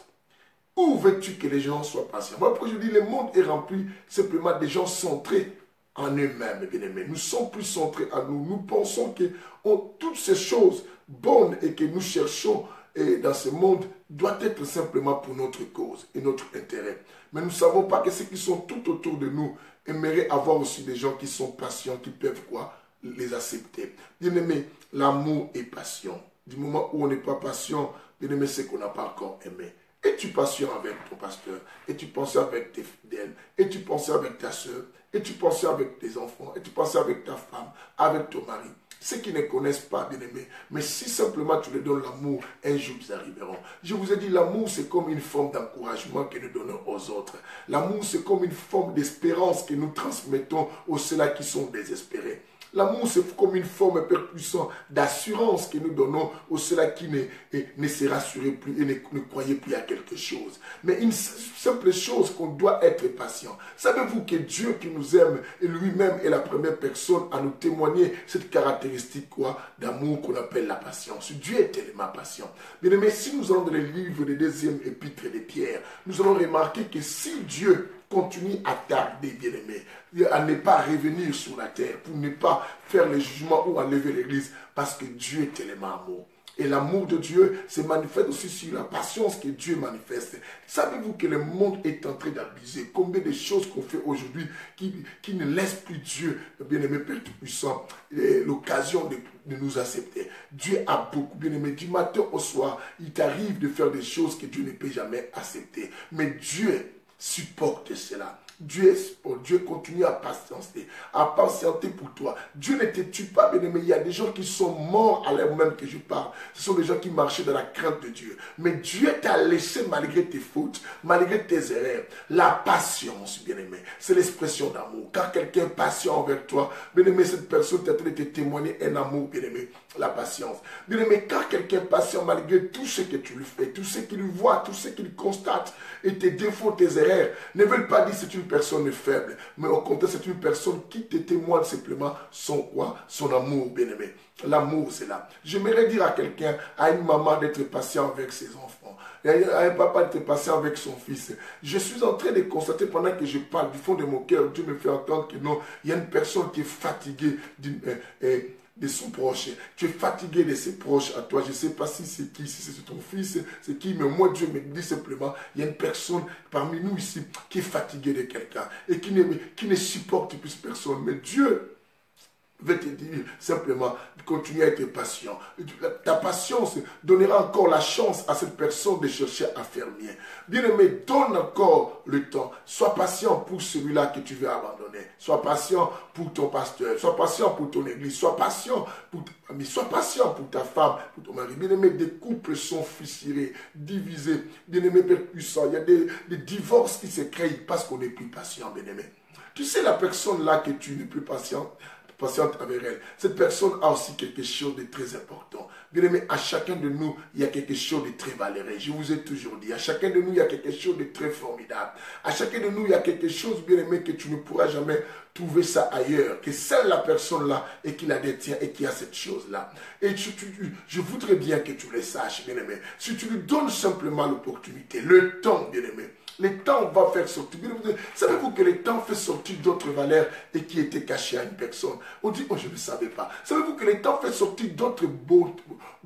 Où veux-tu que les gens soient patients? Moi, après, je dis, le monde est rempli simplement des gens centrés en eux-mêmes, bien-aimés. Nous sommes plus centrés en nous. Nous pensons que on, toutes ces choses bonnes et que nous cherchons et dans ce monde doit être simplement pour notre cause et notre intérêt. Mais nous ne savons pas que ceux qui sont tout autour de nous aimeraient avoir aussi des gens qui sont patients, qui peuvent quoi? Les accepter. Bien-aimé, l'amour est patient. Du moment où on n'est pas patient, bien-aimé, c'est qu'on n'a pas encore aimé. Es-tu patient avec ton pasteur? Es-tu patient avec tes fidèles? Es-tu patient avec ta soeur? Es-tu patient avec tes enfants? Es-tu patient avec ta femme? Avec ton mari? Ceux qui ne connaissent pas, bien-aimés, mais si simplement tu leur donnes l'amour, un jour ils arriveront. Je vous ai dit, l'amour c'est comme une forme d'encouragement que nous donnons aux autres. L'amour c'est comme une forme d'espérance que nous transmettons aux ceux-là qui sont désespérés. L'amour, c'est comme une forme peu puissante d'assurance que nous donnons aux ceux-là qui ne, ne se rassuraient plus et ne, ne croyaient plus à quelque chose. Mais une simple chose qu'on doit être patient. Savez-vous que Dieu qui nous aime, et lui-même est la première personne à nous témoigner cette caractéristique quoi d'amour qu'on appelle la patience. Dieu est tellement patient. Bien aimé, si nous allons dans les livres des deuxième épître de Pierre, nous allons remarquer que si Dieu continue à tarder, bien-aimé, à ne pas revenir sur la terre, pour ne pas faire le jugement ou enlever l'église, parce que Dieu est tellement amour. Et l'amour de Dieu se manifeste aussi sur la patience que Dieu manifeste. Savez-vous que le monde est en train d'abuser? Combien de choses qu'on fait aujourd'hui qui, qui ne laissent plus Dieu, bien-aimé Père Tout-Puissant, l'occasion de, de nous accepter. Dieu a beaucoup, bien-aimé, du matin au soir, il t'arrive de faire des choses que Dieu ne peut jamais accepter. Mais Dieu supporte cela. Dieu, Dieu continue à patienter, à patienter pour toi. Dieu ne te tue pas, bien-aimé. Il y a des gens qui sont morts à l'heure même que je parle. Ce sont des gens qui marchaient dans la crainte de Dieu. Mais Dieu t'a laissé malgré tes fautes, malgré tes erreurs. La patience, bien-aimé, c'est l'expression d'amour. Quand quelqu'un est patient envers toi, bien-aimé, cette personne est en train de te témoigner un amour, bien-aimé. La patience. Bien-aimé, quand quelqu'un est patient malgré tout ce que tu lui fais, tout ce qu'il voit, tout ce qu'il constate, et tes défauts, tes erreurs, ne veulent pas dire que c'est une personne faible, mais au contraire, c'est une personne qui te témoigne simplement son quoi? Son amour, bien-aimé. L'amour, c'est là. J'aimerais dire à quelqu'un, à une maman d'être patient avec ses enfants, à un papa d'être patient avec son fils. Je suis en train de constater pendant que je parle du fond de mon cœur, Dieu me fait entendre que non, il y a une personne qui est fatiguée d'une... Euh, euh, de son proche. Tu es fatigué de ses proches à toi. Je ne sais pas si c'est qui, si c'est ton fils, c'est qui, mais moi Dieu me dit simplement, il y a une personne parmi nous ici qui est fatiguée de quelqu'un et qui ne, qui ne supporte plus personne. Mais Dieu veut te dire simplement de continuer à être patient. Ta patience donnera encore la chance à cette personne de chercher à faire mieux. Bien-aimé, donne encore le temps. Sois patient pour celui-là que tu veux abandonner. Sois patient pour ton pasteur. Sois patient pour ton église. Sois patient pour ta famille. Sois patient pour ta femme, pour ton mari. Bien-aimé, des couples sont fissurés, divisés. Bien-aimé, Père puissant, il y a des, des divorces qui se créent parce qu'on n'est plus patient, bien-aimé. Tu sais, la personne là que tu n'es plus patient, patiente avec elle. Cette personne a aussi quelque chose de très important. Bien aimé, à chacun de nous, il y a quelque chose de très valeureux. Je vous ai toujours dit, à chacun de nous, il y a quelque chose de très formidable. À chacun de nous, il y a quelque chose, bien aimé, que tu ne pourras jamais trouver ça ailleurs. Que seule la personne là et qui la détient et qui a cette chose-là. Et tu, tu, je voudrais bien que tu le saches, bien aimé. Si tu lui donnes simplement l'opportunité, le temps, bien aimé, le temps va faire sortir. Savez-vous que le temps fait sortir d'autres valeurs et qui étaient cachées à une personne? On dit, oh, je ne savais pas. Savez-vous que le temps fait sortir d'autres bontés,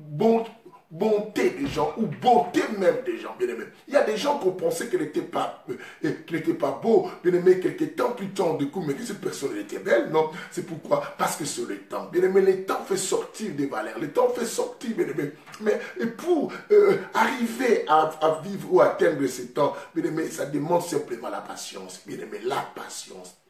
bonté des gens ou beauté même des gens, bien aimé. Il y a des gens qu'on pensait qu'elle n'était pas, euh, qu'elle n'était pas beau, bien aimé, quelques temps plus tard, du coup, mais que cette personne était belle, non? C'est pourquoi? Parce que c'est le temps, bien aimé, le temps fait sortir des valeurs, le temps fait sortir, bien aimé. Mais et pour euh, arriver à, à vivre ou atteindre ce temps, bien aimé, ça demande simplement la patience, bien aimé, la patience.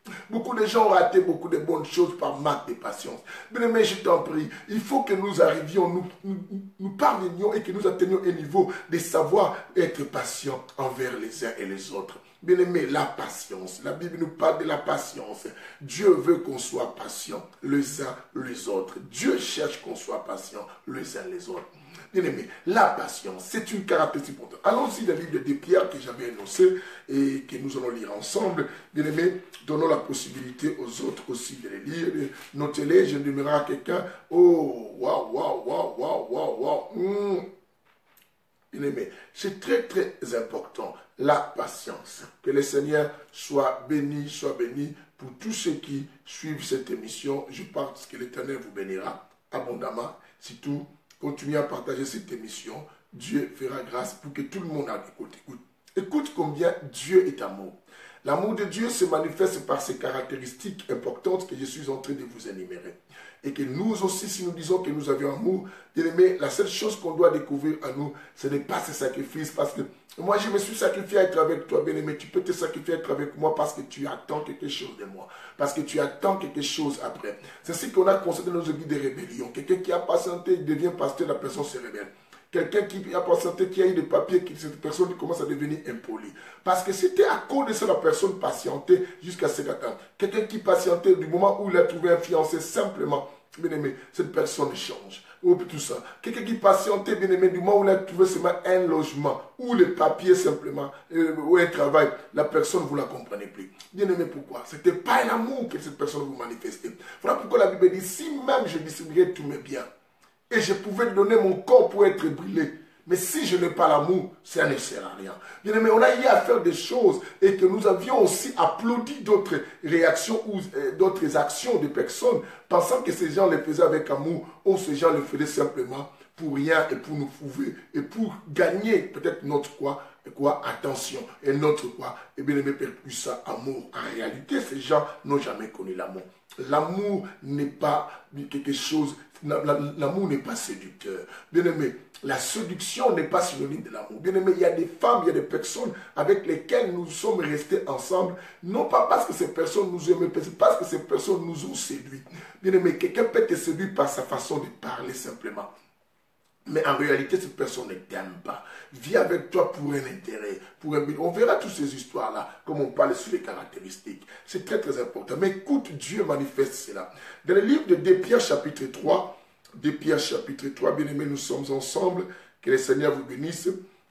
Beaucoup de gens ont raté beaucoup de bonnes choses par manque de patience. Bien-aimé, je t'en prie, il faut que nous arrivions, nous, nous, nous parvenions et que nous atteignions un niveau de savoir être patients envers les uns et les autres. Bien-aimé, la patience. La Bible nous parle de la patience. Dieu veut qu'on soit patient les uns les autres. Dieu cherche qu'on soit patient les uns les autres. Bien-aimé, la patience, c'est une caractéristique importante. Allons-y dans le livre de Pierre que j'avais énoncé et que nous allons lire ensemble. Bien-aimé, donnons la possibilité aux autres aussi de les lire. Notez-les, je demanderai à quelqu'un. Oh, waouh, waouh, waouh, waouh, waouh, waouh. Bien-aimé, c'est très, très important, la patience. Que le Seigneur soit béni, soit béni pour tous ceux qui suivent cette émission. Je pense que l'Éternel vous bénira abondamment. Surtout, continuez à partager cette émission. Dieu fera grâce pour que tout le monde en écoute. Écoute, écoute combien Dieu est amour. L'amour de Dieu se manifeste par ces caractéristiques importantes que je suis en train de vous énumérer. Et que nous aussi, si nous disons que nous avions amour, bien aimé, la seule chose qu'on doit découvrir à nous, ce n'est pas ce sacrifice. Parce que moi, je me suis sacrifié à être avec toi, bien aimé. Tu peux te sacrifier à être avec moi parce que tu attends quelque chose de moi. Parce que tu attends quelque chose après. C'est ce qu'on a constaté dans nos vies de rébellion. Quelqu'un qui a patienté, il devient pasteur, la personne se révèle. Quelqu'un qui a patienté, qui a eu des papiers, qui, cette personne commence à devenir impolie. Parce que c'était à cause de ça la personne patientait jusqu'à ce temps. Quelqu'un qui patientait du moment où il a trouvé un fiancé simplement, bien aimé, cette personne change. Ou tout ça. Quelqu'un qui patientait, bien aimé, du moment où il a trouvé seulement un logement, ou les papiers simplement, euh, ou un travail, la personne, vous ne la comprenez plus. Bien aimé, pourquoi? Ce n'était pas un amour que cette personne vous manifestait. Voilà pourquoi la Bible dit, si même je distribuerais tous mes biens, et je pouvais donner mon corps pour être brûlé. Mais si je n'ai pas l'amour, ça ne sert à rien. Bien aimé, on a eu à faire des choses et que nous avions aussi applaudi d'autres réactions ou euh, d'autres actions de personnes, pensant que ces gens les faisaient avec amour ou ces gens le faisaient simplement pour rien et pour nous prouver et pour gagner peut-être notre quoi, quoi, attention et notre quoi, et bien aimé, plus ça, amour. En réalité, ces gens n'ont jamais connu l'amour. L'amour n'est pas quelque chose, l'amour n'est pas séducteur. Bien aimé, la séduction n'est pas synonyme de l'amour. Bien aimé, il y a des femmes, il y a des personnes avec lesquelles nous sommes restés ensemble, non pas parce que ces personnes nous aiment, mais parce que ces personnes nous ont séduits. Bien aimé, quelqu'un peut te séduire par sa façon de parler simplement. Mais en réalité, cette personne ne t'aime pas. Vient avec toi pour un intérêt, pour un but. On verra toutes ces histoires-là, comme on parle sur les caractéristiques. C'est très très important. Mais écoute, Dieu manifeste cela. Dans le livre de deux Pierre chapitre trois, deux Pierre chapitre trois, bien aimés, nous sommes ensemble. Que le Seigneur vous bénisse.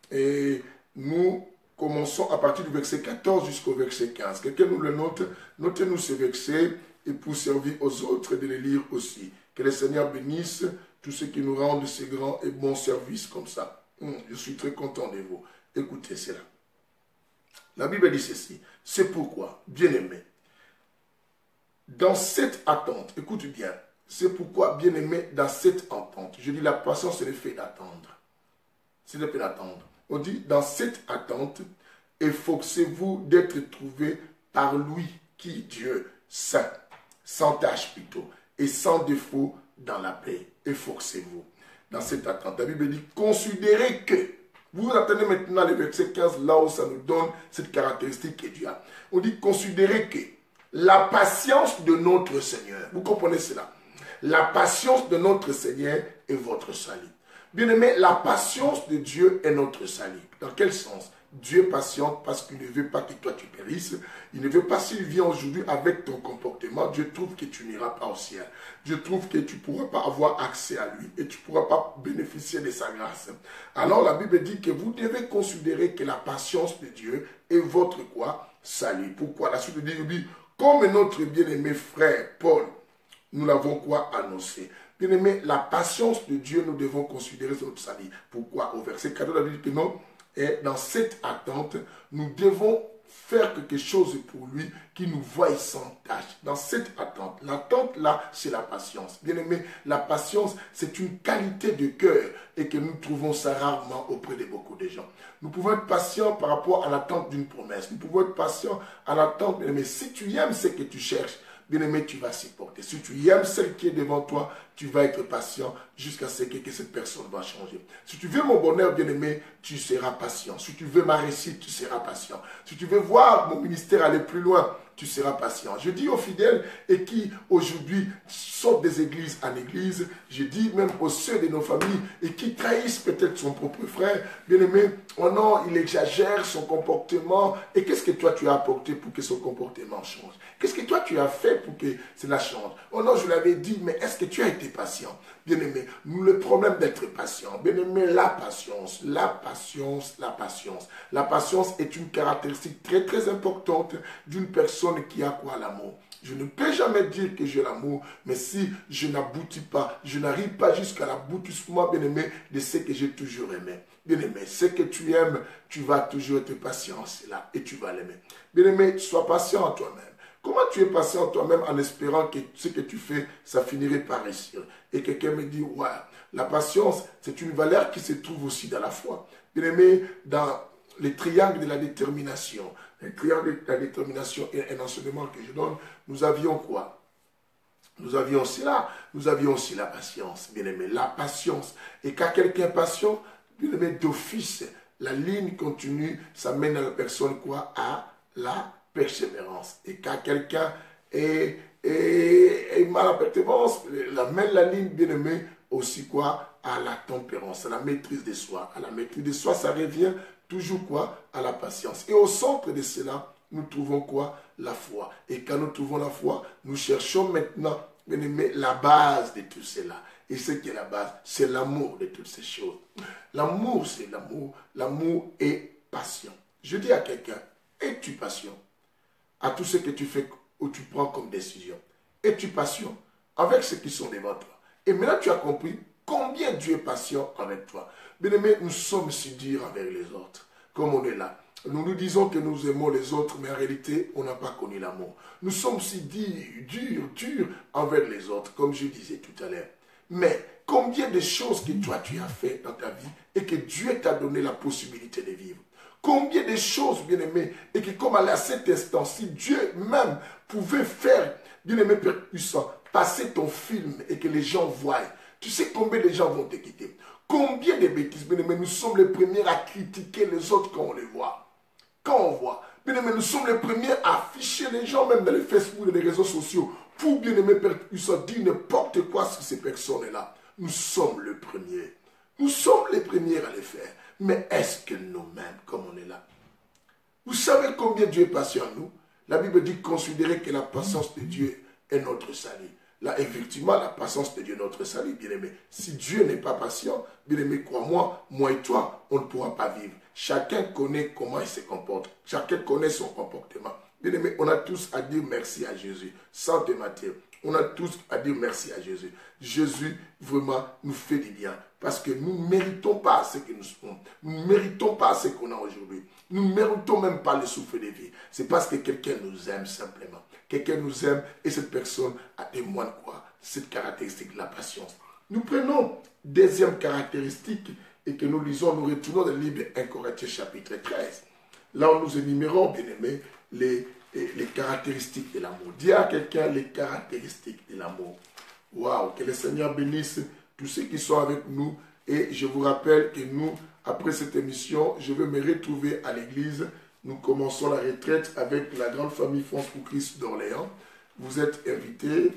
Et nous commençons à partir du verset quatorze jusqu'au verset quinze. Quelqu'un nous le note. Notez-nous ce verset et pour servir aux autres de les lire aussi. Que le Seigneur bénisse tous ceux qui nous rendent ces grands et bons services comme ça. Hum, je suis très content de vous. Écoutez cela. La Bible dit ceci. C'est pourquoi, bien-aimés, dans cette attente, écoute bien, c'est pourquoi, bien-aimés, dans cette attente, je dis la patience, c'est le fait d'attendre. C'est le fait d'attendre. On dit, dans cette attente, efforcez-vous d'être trouvés par lui, qui est Dieu, saint, sans tache plutôt, et sans défaut dans la paix. Efforcez-vous dans cette attente. La Bible dit, considérez que, vous attendez maintenant le verset quinze, là où ça nous donne cette caractéristique que Dieu a. On dit, considérez que la patience de notre Seigneur, vous comprenez cela? La patience de notre Seigneur est votre salut. Bien-aimé, la patience de Dieu est notre salut. Dans quel sens? Dieu patiente parce qu'il ne veut pas que toi tu périsses. Il ne veut pas, s'il vient aujourd'hui avec ton comportement, Dieu trouve que tu n'iras pas au ciel. Dieu trouve que tu ne pourras pas avoir accès à lui et tu ne pourras pas bénéficier de sa grâce. Alors la Bible dit que vous devez considérer que la patience de Dieu est votre quoi? Salut. Pourquoi? La suite de Dieu dit, comme notre bien-aimé frère Paul, nous l'avons quoi annoncé. Bien-aimé, la patience de Dieu, nous devons considérer notre salut. Pourquoi? Au verset quatorze, la Bible dit que non. Et dans cette attente, nous devons faire quelque chose pour lui qui nous voie sans tâche. Dans cette attente, l'attente là, c'est la patience. Bien aimé, la patience, c'est une qualité de cœur et que nous trouvons ça rarement auprès de beaucoup de gens. Nous pouvons être patients par rapport à l'attente d'une promesse. Nous pouvons être patients à l'attente, bien aimé, si tu aimes ce que tu cherches, bien aimé, tu vas supporter. Si tu aimes celle qui est devant toi, tu vas être patient jusqu'à ce que, que cette personne va changer. Si tu veux mon bonheur, bien aimé, tu seras patient. Si tu veux ma réussite, tu seras patient. Si tu veux voir mon ministère aller plus loin, tu seras patient. Je dis aux fidèles et qui aujourd'hui sortent des églises en église, je dis même aux ceux de nos familles et qui trahissent peut-être son propre frère, bien aimé, oh non, il exagère son comportement. Et qu'est-ce que toi tu as apporté pour que son comportement change? Qu'est-ce que toi tu as fait pour que cela change? Oh non, je l'avais dit, mais est-ce que tu as été patient? Bien aimé, le problème d'être patient, bien aimé, la patience, la patience, la patience. La patience est une caractéristique très très importante d'une personne qui a quoi? L'amour. Je ne peux jamais dire que j'ai l'amour, mais si je n'aboutis pas, je n'arrive pas jusqu'à l'aboutissement, bien aimé, de ce que j'ai toujours aimé. Bien aimé, ce que tu aimes, tu vas toujours être patient, c'est là, et tu vas l'aimer. Bien aimé, sois patient en toi-même. Comment tu es patient en toi-même en espérant que ce que tu fais, ça finirait par réussir? Et quelqu'un me dit, ouais, la patience, c'est une valeur qui se trouve aussi dans la foi. Bien aimé, dans les triangles de la détermination, les triangles de la détermination et un enseignement que je donne, nous avions quoi? Nous avions cela, nous avions aussi la patience, bien aimé, la patience. Et quand quelqu'un est patient, bien aimé, d'office, la ligne continue, ça mène à la personne quoi? À la persévérance. Et quand quelqu'un est, est, est mal à persévérance, la mène la ligne, bien aimé, aussi quoi? À la tempérance, à la maîtrise de soi. À la maîtrise de soi, ça revient toujours quoi? À la patience. Et au centre de cela, nous trouvons quoi? La foi. Et quand nous trouvons la foi, nous cherchons maintenant, bien aimé, la base de tout cela. Et ce qui est la base, c'est l'amour de toutes ces choses. L'amour, c'est l'amour. L'amour est patient. Je dis à quelqu'un, es-tu patient à tout ce que tu fais ou tu prends comme décision? Es-tu patient avec ceux qui sont devant toi? Et maintenant, tu as compris combien Dieu est patient avec toi. Bien aimé, nous sommes si durs avec les autres, comme on est là. Nous nous disons que nous aimons les autres, mais en réalité, on n'a pas connu l'amour. Nous sommes si durs, durs, durs envers les autres, comme je disais tout à l'heure. Mais combien de choses que toi tu as fait dans ta vie et que Dieu t'a donné la possibilité de vivre? Combien de choses, bien aimé, et que comme à cet instant, si Dieu même pouvait faire, bien aimé Père puissant, passer ton film et que les gens voient, tu sais combien de gens vont te quitter? Combien de bêtises, bien aimé, nous sommes les premiers à critiquer les autres quand on les voit. Quand on voit, bien aimé, nous sommes les premiers à afficher les gens, même dans les Facebook et les réseaux sociaux, pour, bien aimé Père puissant, dire n'importe quoi sur ces personnes-là. Nous sommes les premiers. Nous sommes les premiers à les faire. Mais est-ce que nous-mêmes, comme on est là, vous savez combien Dieu est patient à nous? La Bible dit considérez que la patience de Dieu est notre salut. Là, effectivement, la patience de Dieu est notre salut, bien-aimé. Si Dieu n'est pas patient, bien-aimé, crois-moi, moi et toi, on ne pourra pas vivre. Chacun connaît comment il se comporte. Chacun connaît son comportement. Bien-aimé, on a tous à dire merci à Jésus, sans te mentir. On a tous à dire merci à Jésus. Jésus, vraiment, nous fait du bien. Parce que nous ne méritons pas ce que nous sommes. Nous ne méritons pas ce qu'on a aujourd'hui. Nous ne méritons même pas le souffle de vie. C'est parce que quelqu'un nous aime simplement. Quelqu'un nous aime et cette personne a témoigne quoi? Cette caractéristique, la patience. Nous prenons deuxième caractéristique et que nous lisons, nous retournons dans le livre un Corinthiens chapitre treize. Là, où nous énumérons, bien aimé, les, les caractéristiques de l'amour. Dis à quelqu'un les caractéristiques de l'amour. Waouh, que le Seigneur bénisse tous ceux qui sont avec nous. Et je vous rappelle que nous, après cette émission, je vais me retrouver à l'église. Nous commençons la retraite avec la grande famille France pour Christ d'Orléans. Vous êtes invités.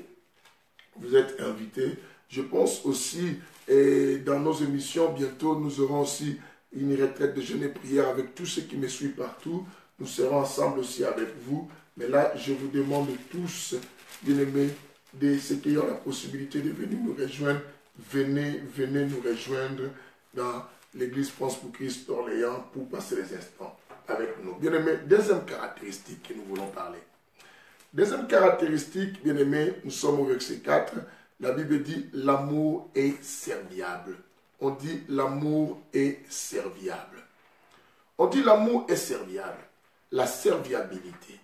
Vous êtes invités. Je pense aussi, et dans nos émissions, bientôt, nous aurons aussi une retraite de jeûne et prière avec tous ceux qui me suivent partout. Nous serons ensemble aussi avec vous. Mais là, je vous demande tous, bien-aimés, de ceux qui ont la possibilité de venir nous rejoindre, venez, venez nous rejoindre dans l'église France pour Christ d'Orléans pour passer les instants avec nous. Bien-aimés, deuxième caractéristique que nous voulons parler. Deuxième caractéristique, bien-aimés, nous sommes au verset quatre. La Bible dit l'amour est serviable. On dit l'amour est serviable. On dit l'amour est serviable. La serviabilité.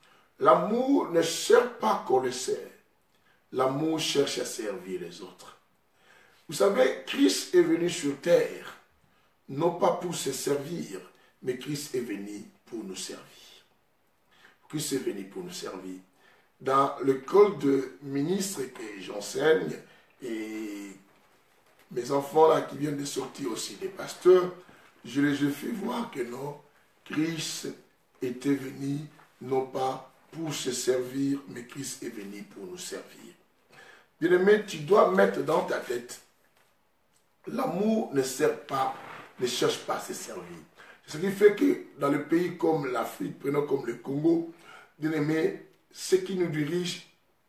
L'amour ne cherche pas qu'on le sert. L'amour cherche à servir les autres. Vous savez, Christ est venu sur terre, non pas pour se servir, mais Christ est venu pour nous servir. Christ est venu pour nous servir. Dans l'école de ministre que j'enseigne, et mes enfants là qui viennent de sortir aussi des pasteurs, je les ai fait voir que non, Christ était venu non pas pour se servir, mais Christ est venu pour nous servir. Bien-aimé, tu dois mettre dans ta tête, l'amour ne sert pas, ne cherche pas à se servir. Ce qui fait que dans le pays comme l'Afrique, prenons comme le Congo, bien-aimé, ceux qui nous dirigent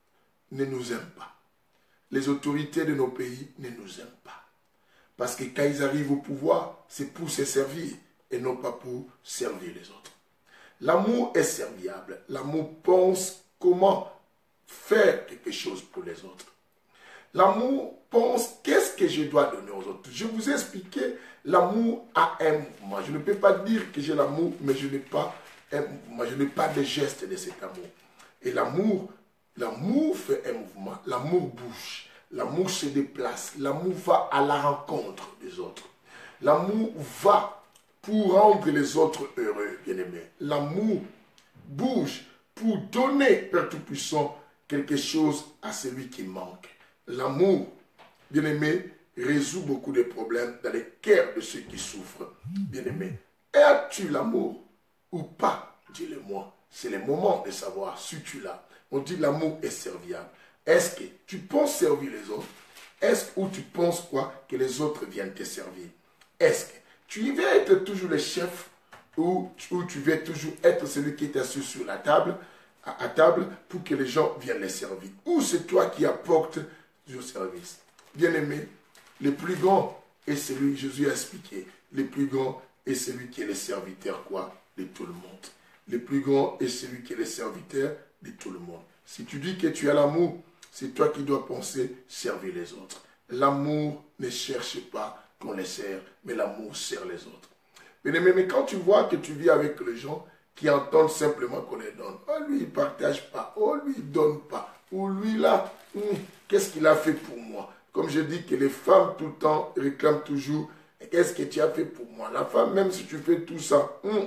ne nous aiment pas. Les autorités de nos pays ne nous aiment pas. Parce que quand ils arrivent au pouvoir, c'est pour se servir et non pas pour servir les autres. L'amour est serviable. L'amour pense comment faire quelque chose pour les autres. L'amour pense qu'est-ce que je dois donner aux autres. Je vous ai expliqué, l'amour a un mouvement. Je ne peux pas dire que j'ai l'amour, mais je n'ai pas un mouvement. Je n'ai pas de geste de cet amour. Et l'amour, l'amour fait un mouvement. L'amour bouge. L'amour se déplace. L'amour va à la rencontre des autres. L'amour va pour rendre les autres heureux, bien-aimés. L'amour bouge pour donner, Père Tout-Puissant, quelque chose à celui qui manque. L'amour, bien-aimé, résout beaucoup de problèmes dans les cœurs de ceux qui souffrent. Bien-aimé, as-tu l'amour ou pas? Dis-le-moi. C'est le moment de savoir si tu l'as. On dit l'amour est serviable. Est-ce que tu penses servir les autres? Est-ce que tu penses quoi? Que les autres viennent te servir? Est-ce que tu veux être toujours le chef ou, ou tu veux toujours être celui qui est assis sur la table, à, à table pour que les gens viennent les servir? Ou c'est toi qui apportes du service? Bien-aimé, le plus grand est celui, Jésus a expliqué, le plus grand est celui qui est le serviteur quoi? De tout le monde. Le plus grand est celui qui est le serviteur de tout le monde. Si tu dis que tu as l'amour, c'est toi qui dois penser servir les autres. L'amour ne cherche pas qu'on les sert, mais l'amour sert les autres. Mais, mais, mais quand tu vois que tu vis avec les gens qui entendent simplement qu'on les donne, oh lui il ne partage pas, oh lui il ne donne pas, ou lui là, hum, qu'est-ce qu'il a fait pour moi? Comme je dis que les femmes tout le temps réclament toujours, qu'est-ce que tu as fait pour moi? La femme, même si tu fais tout ça, hum,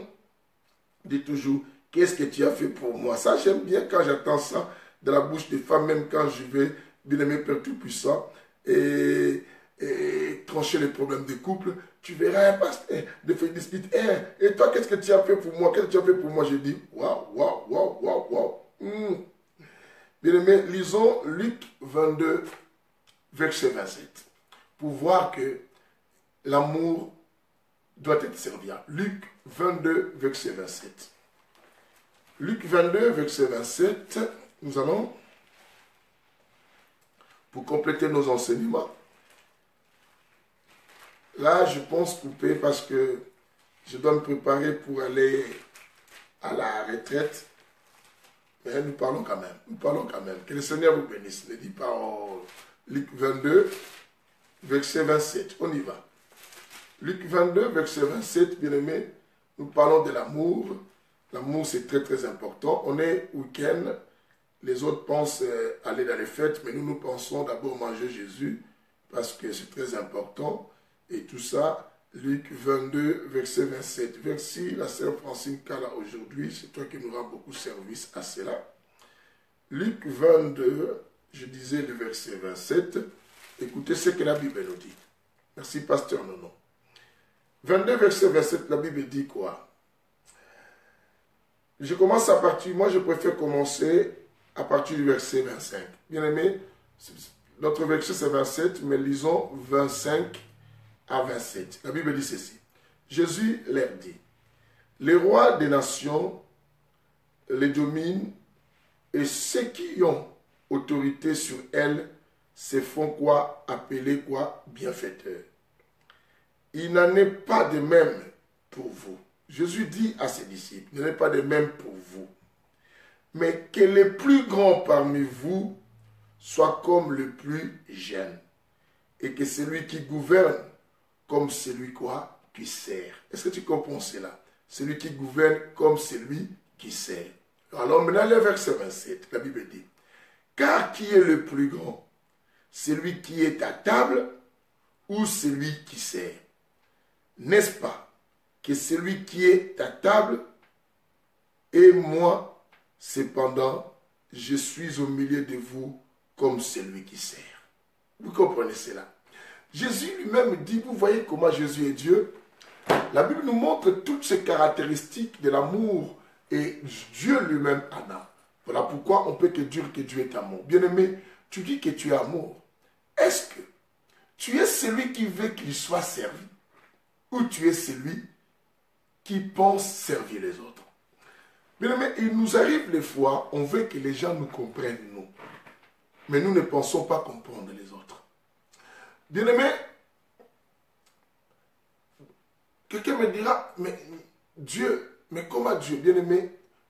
dis toujours, qu'est-ce que tu as fait pour moi? Ça, j'aime bien quand j'entends ça de la bouche des femmes, même quand je vais, bien-aimé Père Tout-Puissant, et, et trancher les problèmes de couple. Tu verras un pasteur de faire dispute. Eh, et toi, qu'est-ce que tu as fait pour moi? Qu'est-ce que tu as fait pour moi? Je dis, waouh, waouh, waouh, waouh, waouh. Mmh. Bien-aimé, lisons Luc vingt-deux, verset vingt-sept, pour voir que l'amour doit être serviable. Luc vingt-deux, verset vingt-sept. Luc vingt-deux, verset vingt-sept, nous allons, pour compléter nos enseignements, là je pense couper parce que je dois me préparer pour aller à la retraite, mais nous parlons quand même, nous parlons quand même, que le Seigneur vous bénisse, ne dit pas en Luc vingt-deux, verset vingt-sept, on y va. Luc vingt-deux, verset vingt-sept, bien aimé, nous parlons de l'amour. L'amour, c'est très, très important. On est week-end. Les autres pensent aller dans les fêtes, mais nous, nous pensons d'abord manger Jésus parce que c'est très important. Et tout ça, Luc vingt-deux, verset vingt-sept. Verset, la sœur Francine Kala aujourd'hui, c'est toi qui nous rends beaucoup service à cela. Luc vingt-deux, je disais le verset vingt-sept. Écoutez ce que la Bible nous dit. Merci, pasteur Nono. vingt-deux, verset vingt-sept, la Bible dit quoi? Je commence à partir, moi je préfère commencer à partir du verset vingt-cinq. Bien aimé, notre verset c'est vingt-sept, mais lisons vingt-cinq à vingt-sept. La Bible dit ceci. Jésus leur dit, les rois des nations les dominent et ceux qui ont autorité sur elles se font quoi? Appeler quoi? Bienfaiteurs. Il n'en est pas de même pour vous. Jésus dit à ses disciples, il n'en est pas de même pour vous. Mais que le plus grand parmi vous soit comme le plus jeune. Et que celui qui gouverne comme celui quoi? Qui sert. Est-ce que tu comprends cela? Celui qui gouverne comme celui qui sert. Alors maintenant le verset vingt-sept, la Bible dit, car qui est le plus grand? Celui qui est à table ou celui qui sert? N'est-ce pas que celui qui est à table et moi, cependant, je suis au milieu de vous comme celui qui sert. Vous comprenez cela? Jésus lui-même dit, vous voyez comment Jésus est Dieu? La Bible nous montre toutes ces caractéristiques de l'amour et Dieu lui-même en a. Voilà pourquoi on peut te dire que Dieu est amour. Bien-aimé, tu dis que tu es amour. Est-ce que tu es celui qui veut qu'il soit servi ou tu es celui qui pense servir les autres? Bien-aimé, il nous arrive des fois, on veut que les gens nous comprennent, nous. Mais nous ne pensons pas comprendre les autres. Bien-aimé, quelqu'un me dira, mais Dieu, mais comment Dieu? Bien-aimé,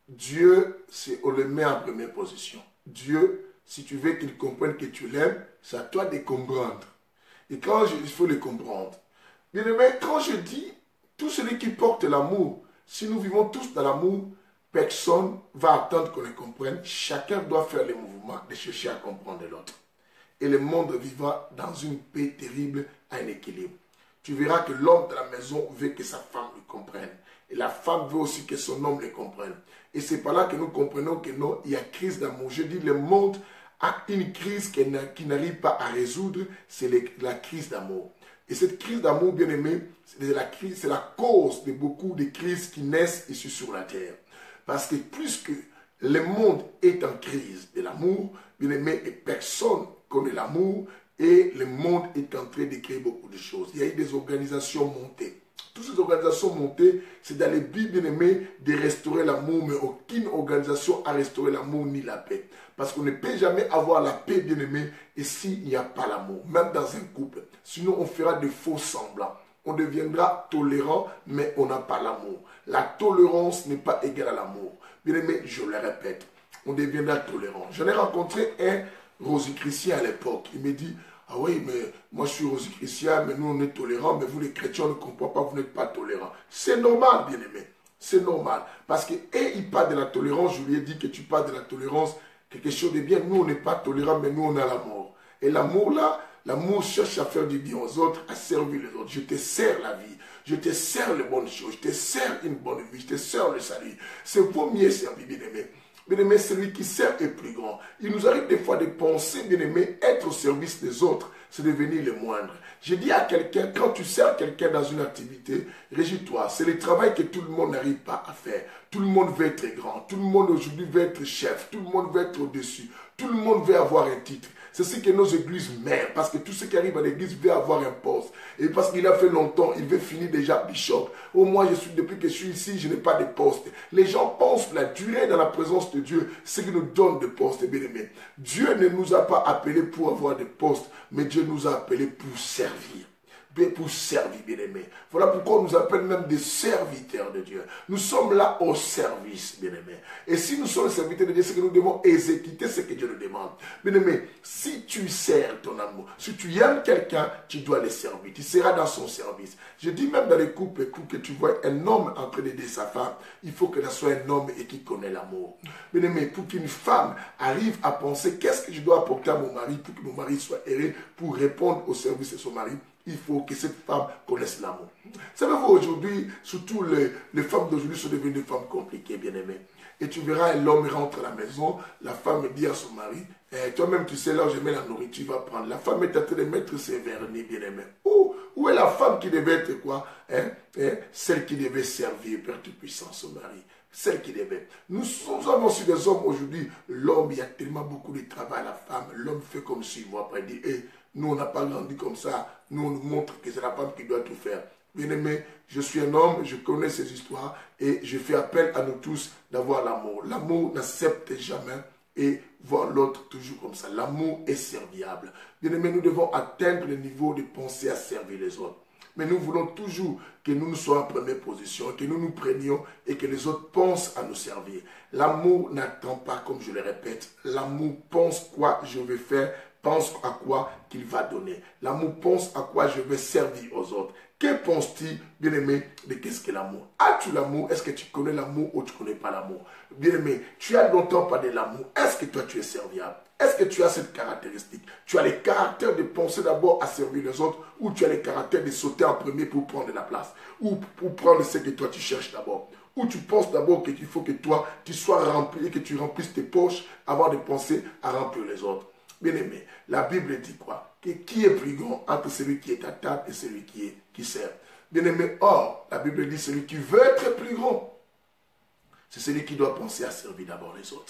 Dieu, c'est, on le met en première position. Dieu, si tu veux qu'il comprenne que tu l'aimes, c'est à toi de comprendre. Et quand je, il faut le comprendre. Bien-aimé, quand je dis, tout celui qui porte l'amour, si nous vivons tous dans l'amour, personne ne va attendre qu'on le comprenne. Chacun doit faire le mouvement de chercher à comprendre l'autre. Et le monde vivra dans une paix terrible, à un équilibre. Tu verras que l'homme de la maison veut que sa femme le comprenne. Et la femme veut aussi que son homme le comprenne. Et c'est par là que nous comprenons que non, il y a crise d'amour. Je dis, le monde a une crise qui n'arrive pas à résoudre, c'est la crise d'amour. Et cette crise d'amour, bien aimé, c'est la, la cause de beaucoup de crises qui naissent ici sur la terre. Parce que plus que le monde est en crise de l'amour, bien aimé, et personne connaît l'amour, et le monde est en train de créer beaucoup de choses. Il y a eu des organisations montées. Toutes ces organisations montées, c'est dans les but, bien aimé, de restaurer l'amour, mais aucune organisation a restauré l'amour ni la paix. Parce qu'on ne peut jamais avoir la paix, bien aimé, et s'il n'y a pas l'amour, même dans un couple. Sinon, on fera de faux semblants. On deviendra tolérant, mais on n'a pas l'amour. La tolérance n'est pas égale à l'amour. Bien aimé, je le répète, on deviendra tolérant. J'en ai rencontré un rosicrucien à l'époque. Il me dit, ah oui, mais moi je suis rosicrucien, mais nous on est tolérants, mais vous les chrétiens, on ne comprend pas, vous n'êtes pas tolérants. C'est normal, bien aimé. C'est normal. Parce que, et il parle de la tolérance, je lui ai dit que tu parles de la tolérance, quelque chose de bien. Nous, on n'est pas tolérants, mais nous, on a l'amour. Et l'amour, là, l'amour cherche à faire du bien aux autres, à servir les autres. Je te sers la vie. Je te sers les bonnes choses. Je te sers une bonne vie. Je te sers le salut. C'est pour mieux servir, bien aimé. Bien aimé, celui qui sert est plus grand. Il nous arrive des fois de penser, bien aimé, être au service des autres, c'est devenir le moindre. Je dis à quelqu'un, quand tu sers quelqu'un dans une activité, régis-toi. C'est le travail que tout le monde n'arrive pas à faire. Tout le monde veut être grand. Tout le monde aujourd'hui veut être chef. Tout le monde veut être au-dessus. Tout le monde veut avoir un titre. C'est ce que nos églises mèrent. Parce que tout ce qui arrive à l'église veut avoir un poste. Et parce qu'il a fait longtemps, il veut finir déjà bishop. Oh, moi, je suis, depuis que je suis ici, je n'ai pas de poste. Les gens pensent la durée dans la présence de Dieu, c'est qu'il nous donne des postes, bien aimés. Dieu ne nous a pas appelés pour avoir des postes, mais Dieu nous a appelés pour servir. Pour servir, bien aimé. Voilà pourquoi on nous appelle même des serviteurs de Dieu. Nous sommes là au service, bien aimé. Et si nous sommes serviteurs de Dieu, c'est que nous devons exécuter ce que Dieu nous demande. Bien aimé, si tu sers ton amour, si tu aimes quelqu'un, tu dois le servir. Tu seras dans son service. Je dis même dans les couples, que tu vois un homme en train d'aider sa femme, il faut que ce soit un homme et qui connaît l'amour. Bien aimé, pour qu'une femme arrive à penser qu'est-ce que je dois apporter à mon mari pour que mon mari soit heureux, pour répondre au service de son mari, il faut que cette femme connaisse l'amour. Savez-vous, aujourd'hui, surtout les, les femmes d'aujourd'hui sont devenues des femmes compliquées, bien aimées. Et tu verras, l'homme rentre à la maison, la femme dit à son mari, eh, toi-même tu sais là où je mets la nourriture, tu vas prendre. La femme est en train de mettre ses vernis, bien aimés. Où, où est la femme qui devait être quoi, hein, hein, celle qui devait servir, Père Tout-Puissant, son mari. Celle qui devait. Nous, nous avons aussi des hommes aujourd'hui. L'homme, il y a tellement beaucoup de travail à la femme. L'homme fait comme s'il voit après, il dit, hey, nous, on n'a pas grandi comme ça. Nous, on nous montre que c'est la femme qui doit tout faire. Bien aimé, je suis un homme, je connais ces histoires et je fais appel à nous tous d'avoir l'amour. L'amour n'accepte jamais et voir l'autre toujours comme ça. L'amour est serviable. Bien aimé, nous devons atteindre le niveau de penser à servir les autres. Mais nous voulons toujours que nous nous soyons en première position, que nous nous prenions et que les autres pensent à nous servir. L'amour n'attend pas, comme je le répète. L'amour pense quoi je vais faire, pense à quoi qu'il va donner. L'amour pense à quoi je vais servir aux autres. Que penses-tu, bien-aimé, de qu'est-ce que l'amour? As-tu l'amour? Est-ce que tu connais l'amour ou tu ne connais pas l'amour? Bien-aimé, tu as longtemps parlé de l'amour. Est-ce que toi tu es serviable? Est-ce que tu as cette caractéristique? Tu as le caractère de penser d'abord à servir les autres ou tu as le caractère de sauter en premier pour prendre la place ou pour prendre ce que toi tu cherches d'abord? Ou tu penses d'abord qu'il faut que toi tu sois rempli et que tu remplisses tes poches avant de penser à remplir les autres? Bien-aimé, la Bible dit quoi? Que qui est plus grand entre celui qui est à table et celui qui, est, qui sert? Bien-aimé, or, la Bible dit celui qui veut être plus grand, c'est celui qui doit penser à servir d'abord les autres.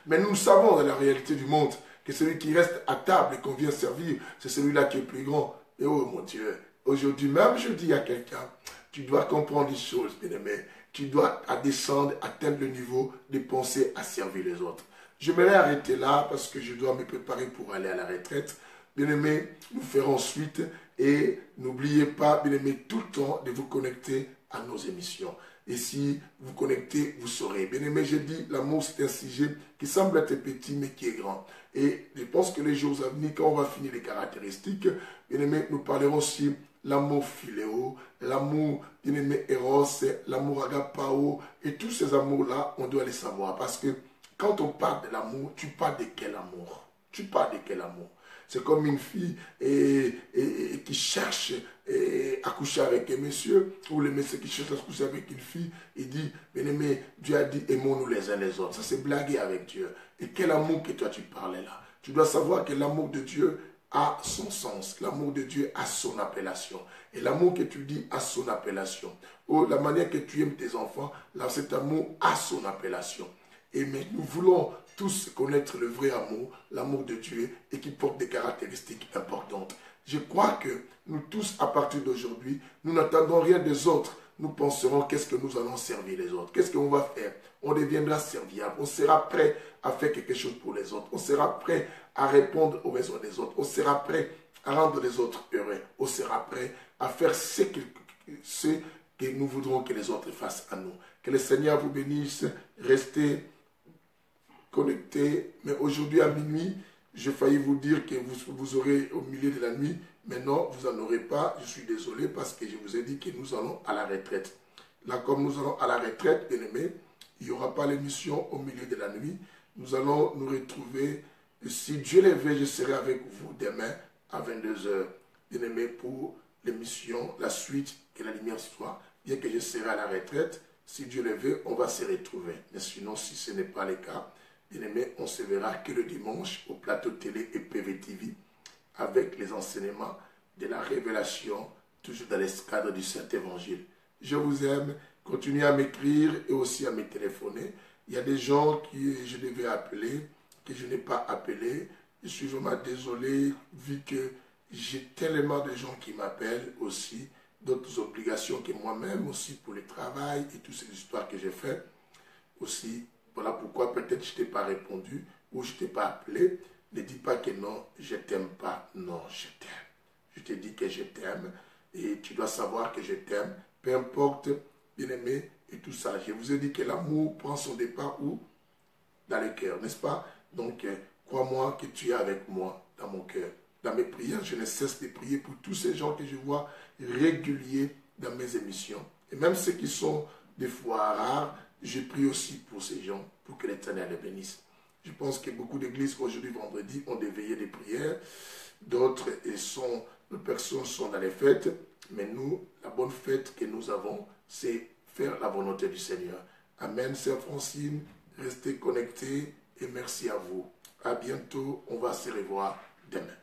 Mais nous savons dans la réalité du monde que celui qui reste à table et qu'on vient servir, c'est celui-là qui est plus grand. Et oh mon Dieu, aujourd'hui même je dis à quelqu'un, tu dois comprendre des choses, bien-aimé. Tu dois descendre, atteindre le niveau de penser à servir les autres. Je me vais arrêter là parce que je dois me préparer pour aller à la retraite. Bien-aimé, nous ferons suite et n'oubliez pas, bien-aimé, tout le temps de vous connecter à nos émissions. Et si vous connectez, vous saurez. Bien-aimé, j'ai dit, l'amour c'est un sujet qui semble être petit mais qui est grand. Et je pense que les jours à venir, quand on va finir les caractéristiques, bien-aimé, nous parlerons aussi l'amour philéo, l'amour, bien-aimé, Eros, l'amour agapao, et tous ces amours-là, on doit les savoir. Parce que quand on parle de l'amour, tu parles de quel amour? Tu parles de quel amour? C'est comme une fille et, et, et qui cherche et, à coucher avec un monsieur, ou le monsieur qui cherche à coucher avec une fille, il dit, bien-aimé, Dieu a dit, aimons-nous les uns les autres. Ça, c'est blaguer avec Dieu. Et quel amour que toi tu parlais là? Tu dois savoir que l'amour de Dieu a son sens. L'amour de Dieu a son appellation. Et l'amour que tu dis a son appellation. Ou la manière que tu aimes tes enfants, là, cet amour a son appellation. Et mais nous voulons tous connaître le vrai amour, l'amour de Dieu, et qui porte des caractéristiques importantes. Je crois que nous tous, à partir d'aujourd'hui, nous n'attendons rien des autres. Nous penserons qu'est-ce que nous allons servir les autres. Qu'est-ce qu'on va faire? On deviendra serviable. On sera prêt à faire quelque chose pour les autres. On sera prêt à répondre aux besoins des autres. On sera prêt à rendre les autres heureux. On sera prêt à faire ce que, ce que nous voudrons que les autres fassent à nous. Que le Seigneur vous bénisse. Restez connectés. Mais aujourd'hui à minuit, j'ai failli vous dire que vous, vous aurez au milieu de la nuit. Mais non, vous n'en aurez pas. Je suis désolé parce que je vous ai dit que nous allons à la retraite. Là, comme nous allons à la retraite, bien aimé, il n'y aura pas l'émission au milieu de la nuit. Nous allons nous retrouver. Et si Dieu le veut, je serai avec vous demain à vingt-deux heures. Bien aimé, pour l'émission, la suite, que la lumière soit. Bien que je serai à la retraite, si Dieu le veut, on va se retrouver. Mais sinon, si ce n'est pas le cas, bien aimé, on se verra que le dimanche au plateau télé et P V T V avec les enseignements de la révélation, toujours dans le cadre du Saint-Évangile. Je vous aime. Continuez à m'écrire et aussi à me téléphoner. Il y a des gens que je devais appeler, que je n'ai pas appelé. Je suis vraiment désolé, vu que j'ai tellement de gens qui m'appellent aussi, d'autres obligations que moi-même aussi pour le travail et toutes ces histoires que j'ai faites aussi. Voilà pourquoi peut-être je ne t'ai pas répondu ou je ne t'ai pas appelé. Ne dis pas que non, je ne t'aime pas. Non, je t'aime. Je te dis que je t'aime et tu dois savoir que je t'aime, peu importe, bien-aimé, et tout ça. Je vous ai dit que l'amour prend son départ où? Dans le cœur, n'est-ce pas? Donc, euh, crois-moi que tu es avec moi dans mon cœur. Dans mes prières, je ne cesse de prier pour tous ces gens que je vois réguliers dans mes émissions. Et même ceux qui sont des fois rares, je prie aussi pour ces gens, pour que l'Éternel les bénisse. Je pense que beaucoup d'églises aujourd'hui, vendredi, ont des veillées de prière. D'autres sont, d'autres personnes sont dans les fêtes. Mais nous, la bonne fête que nous avons, c'est faire la volonté du Seigneur. Amen, Sœur Francine. Restez connectés et merci à vous. À bientôt. On va se revoir demain.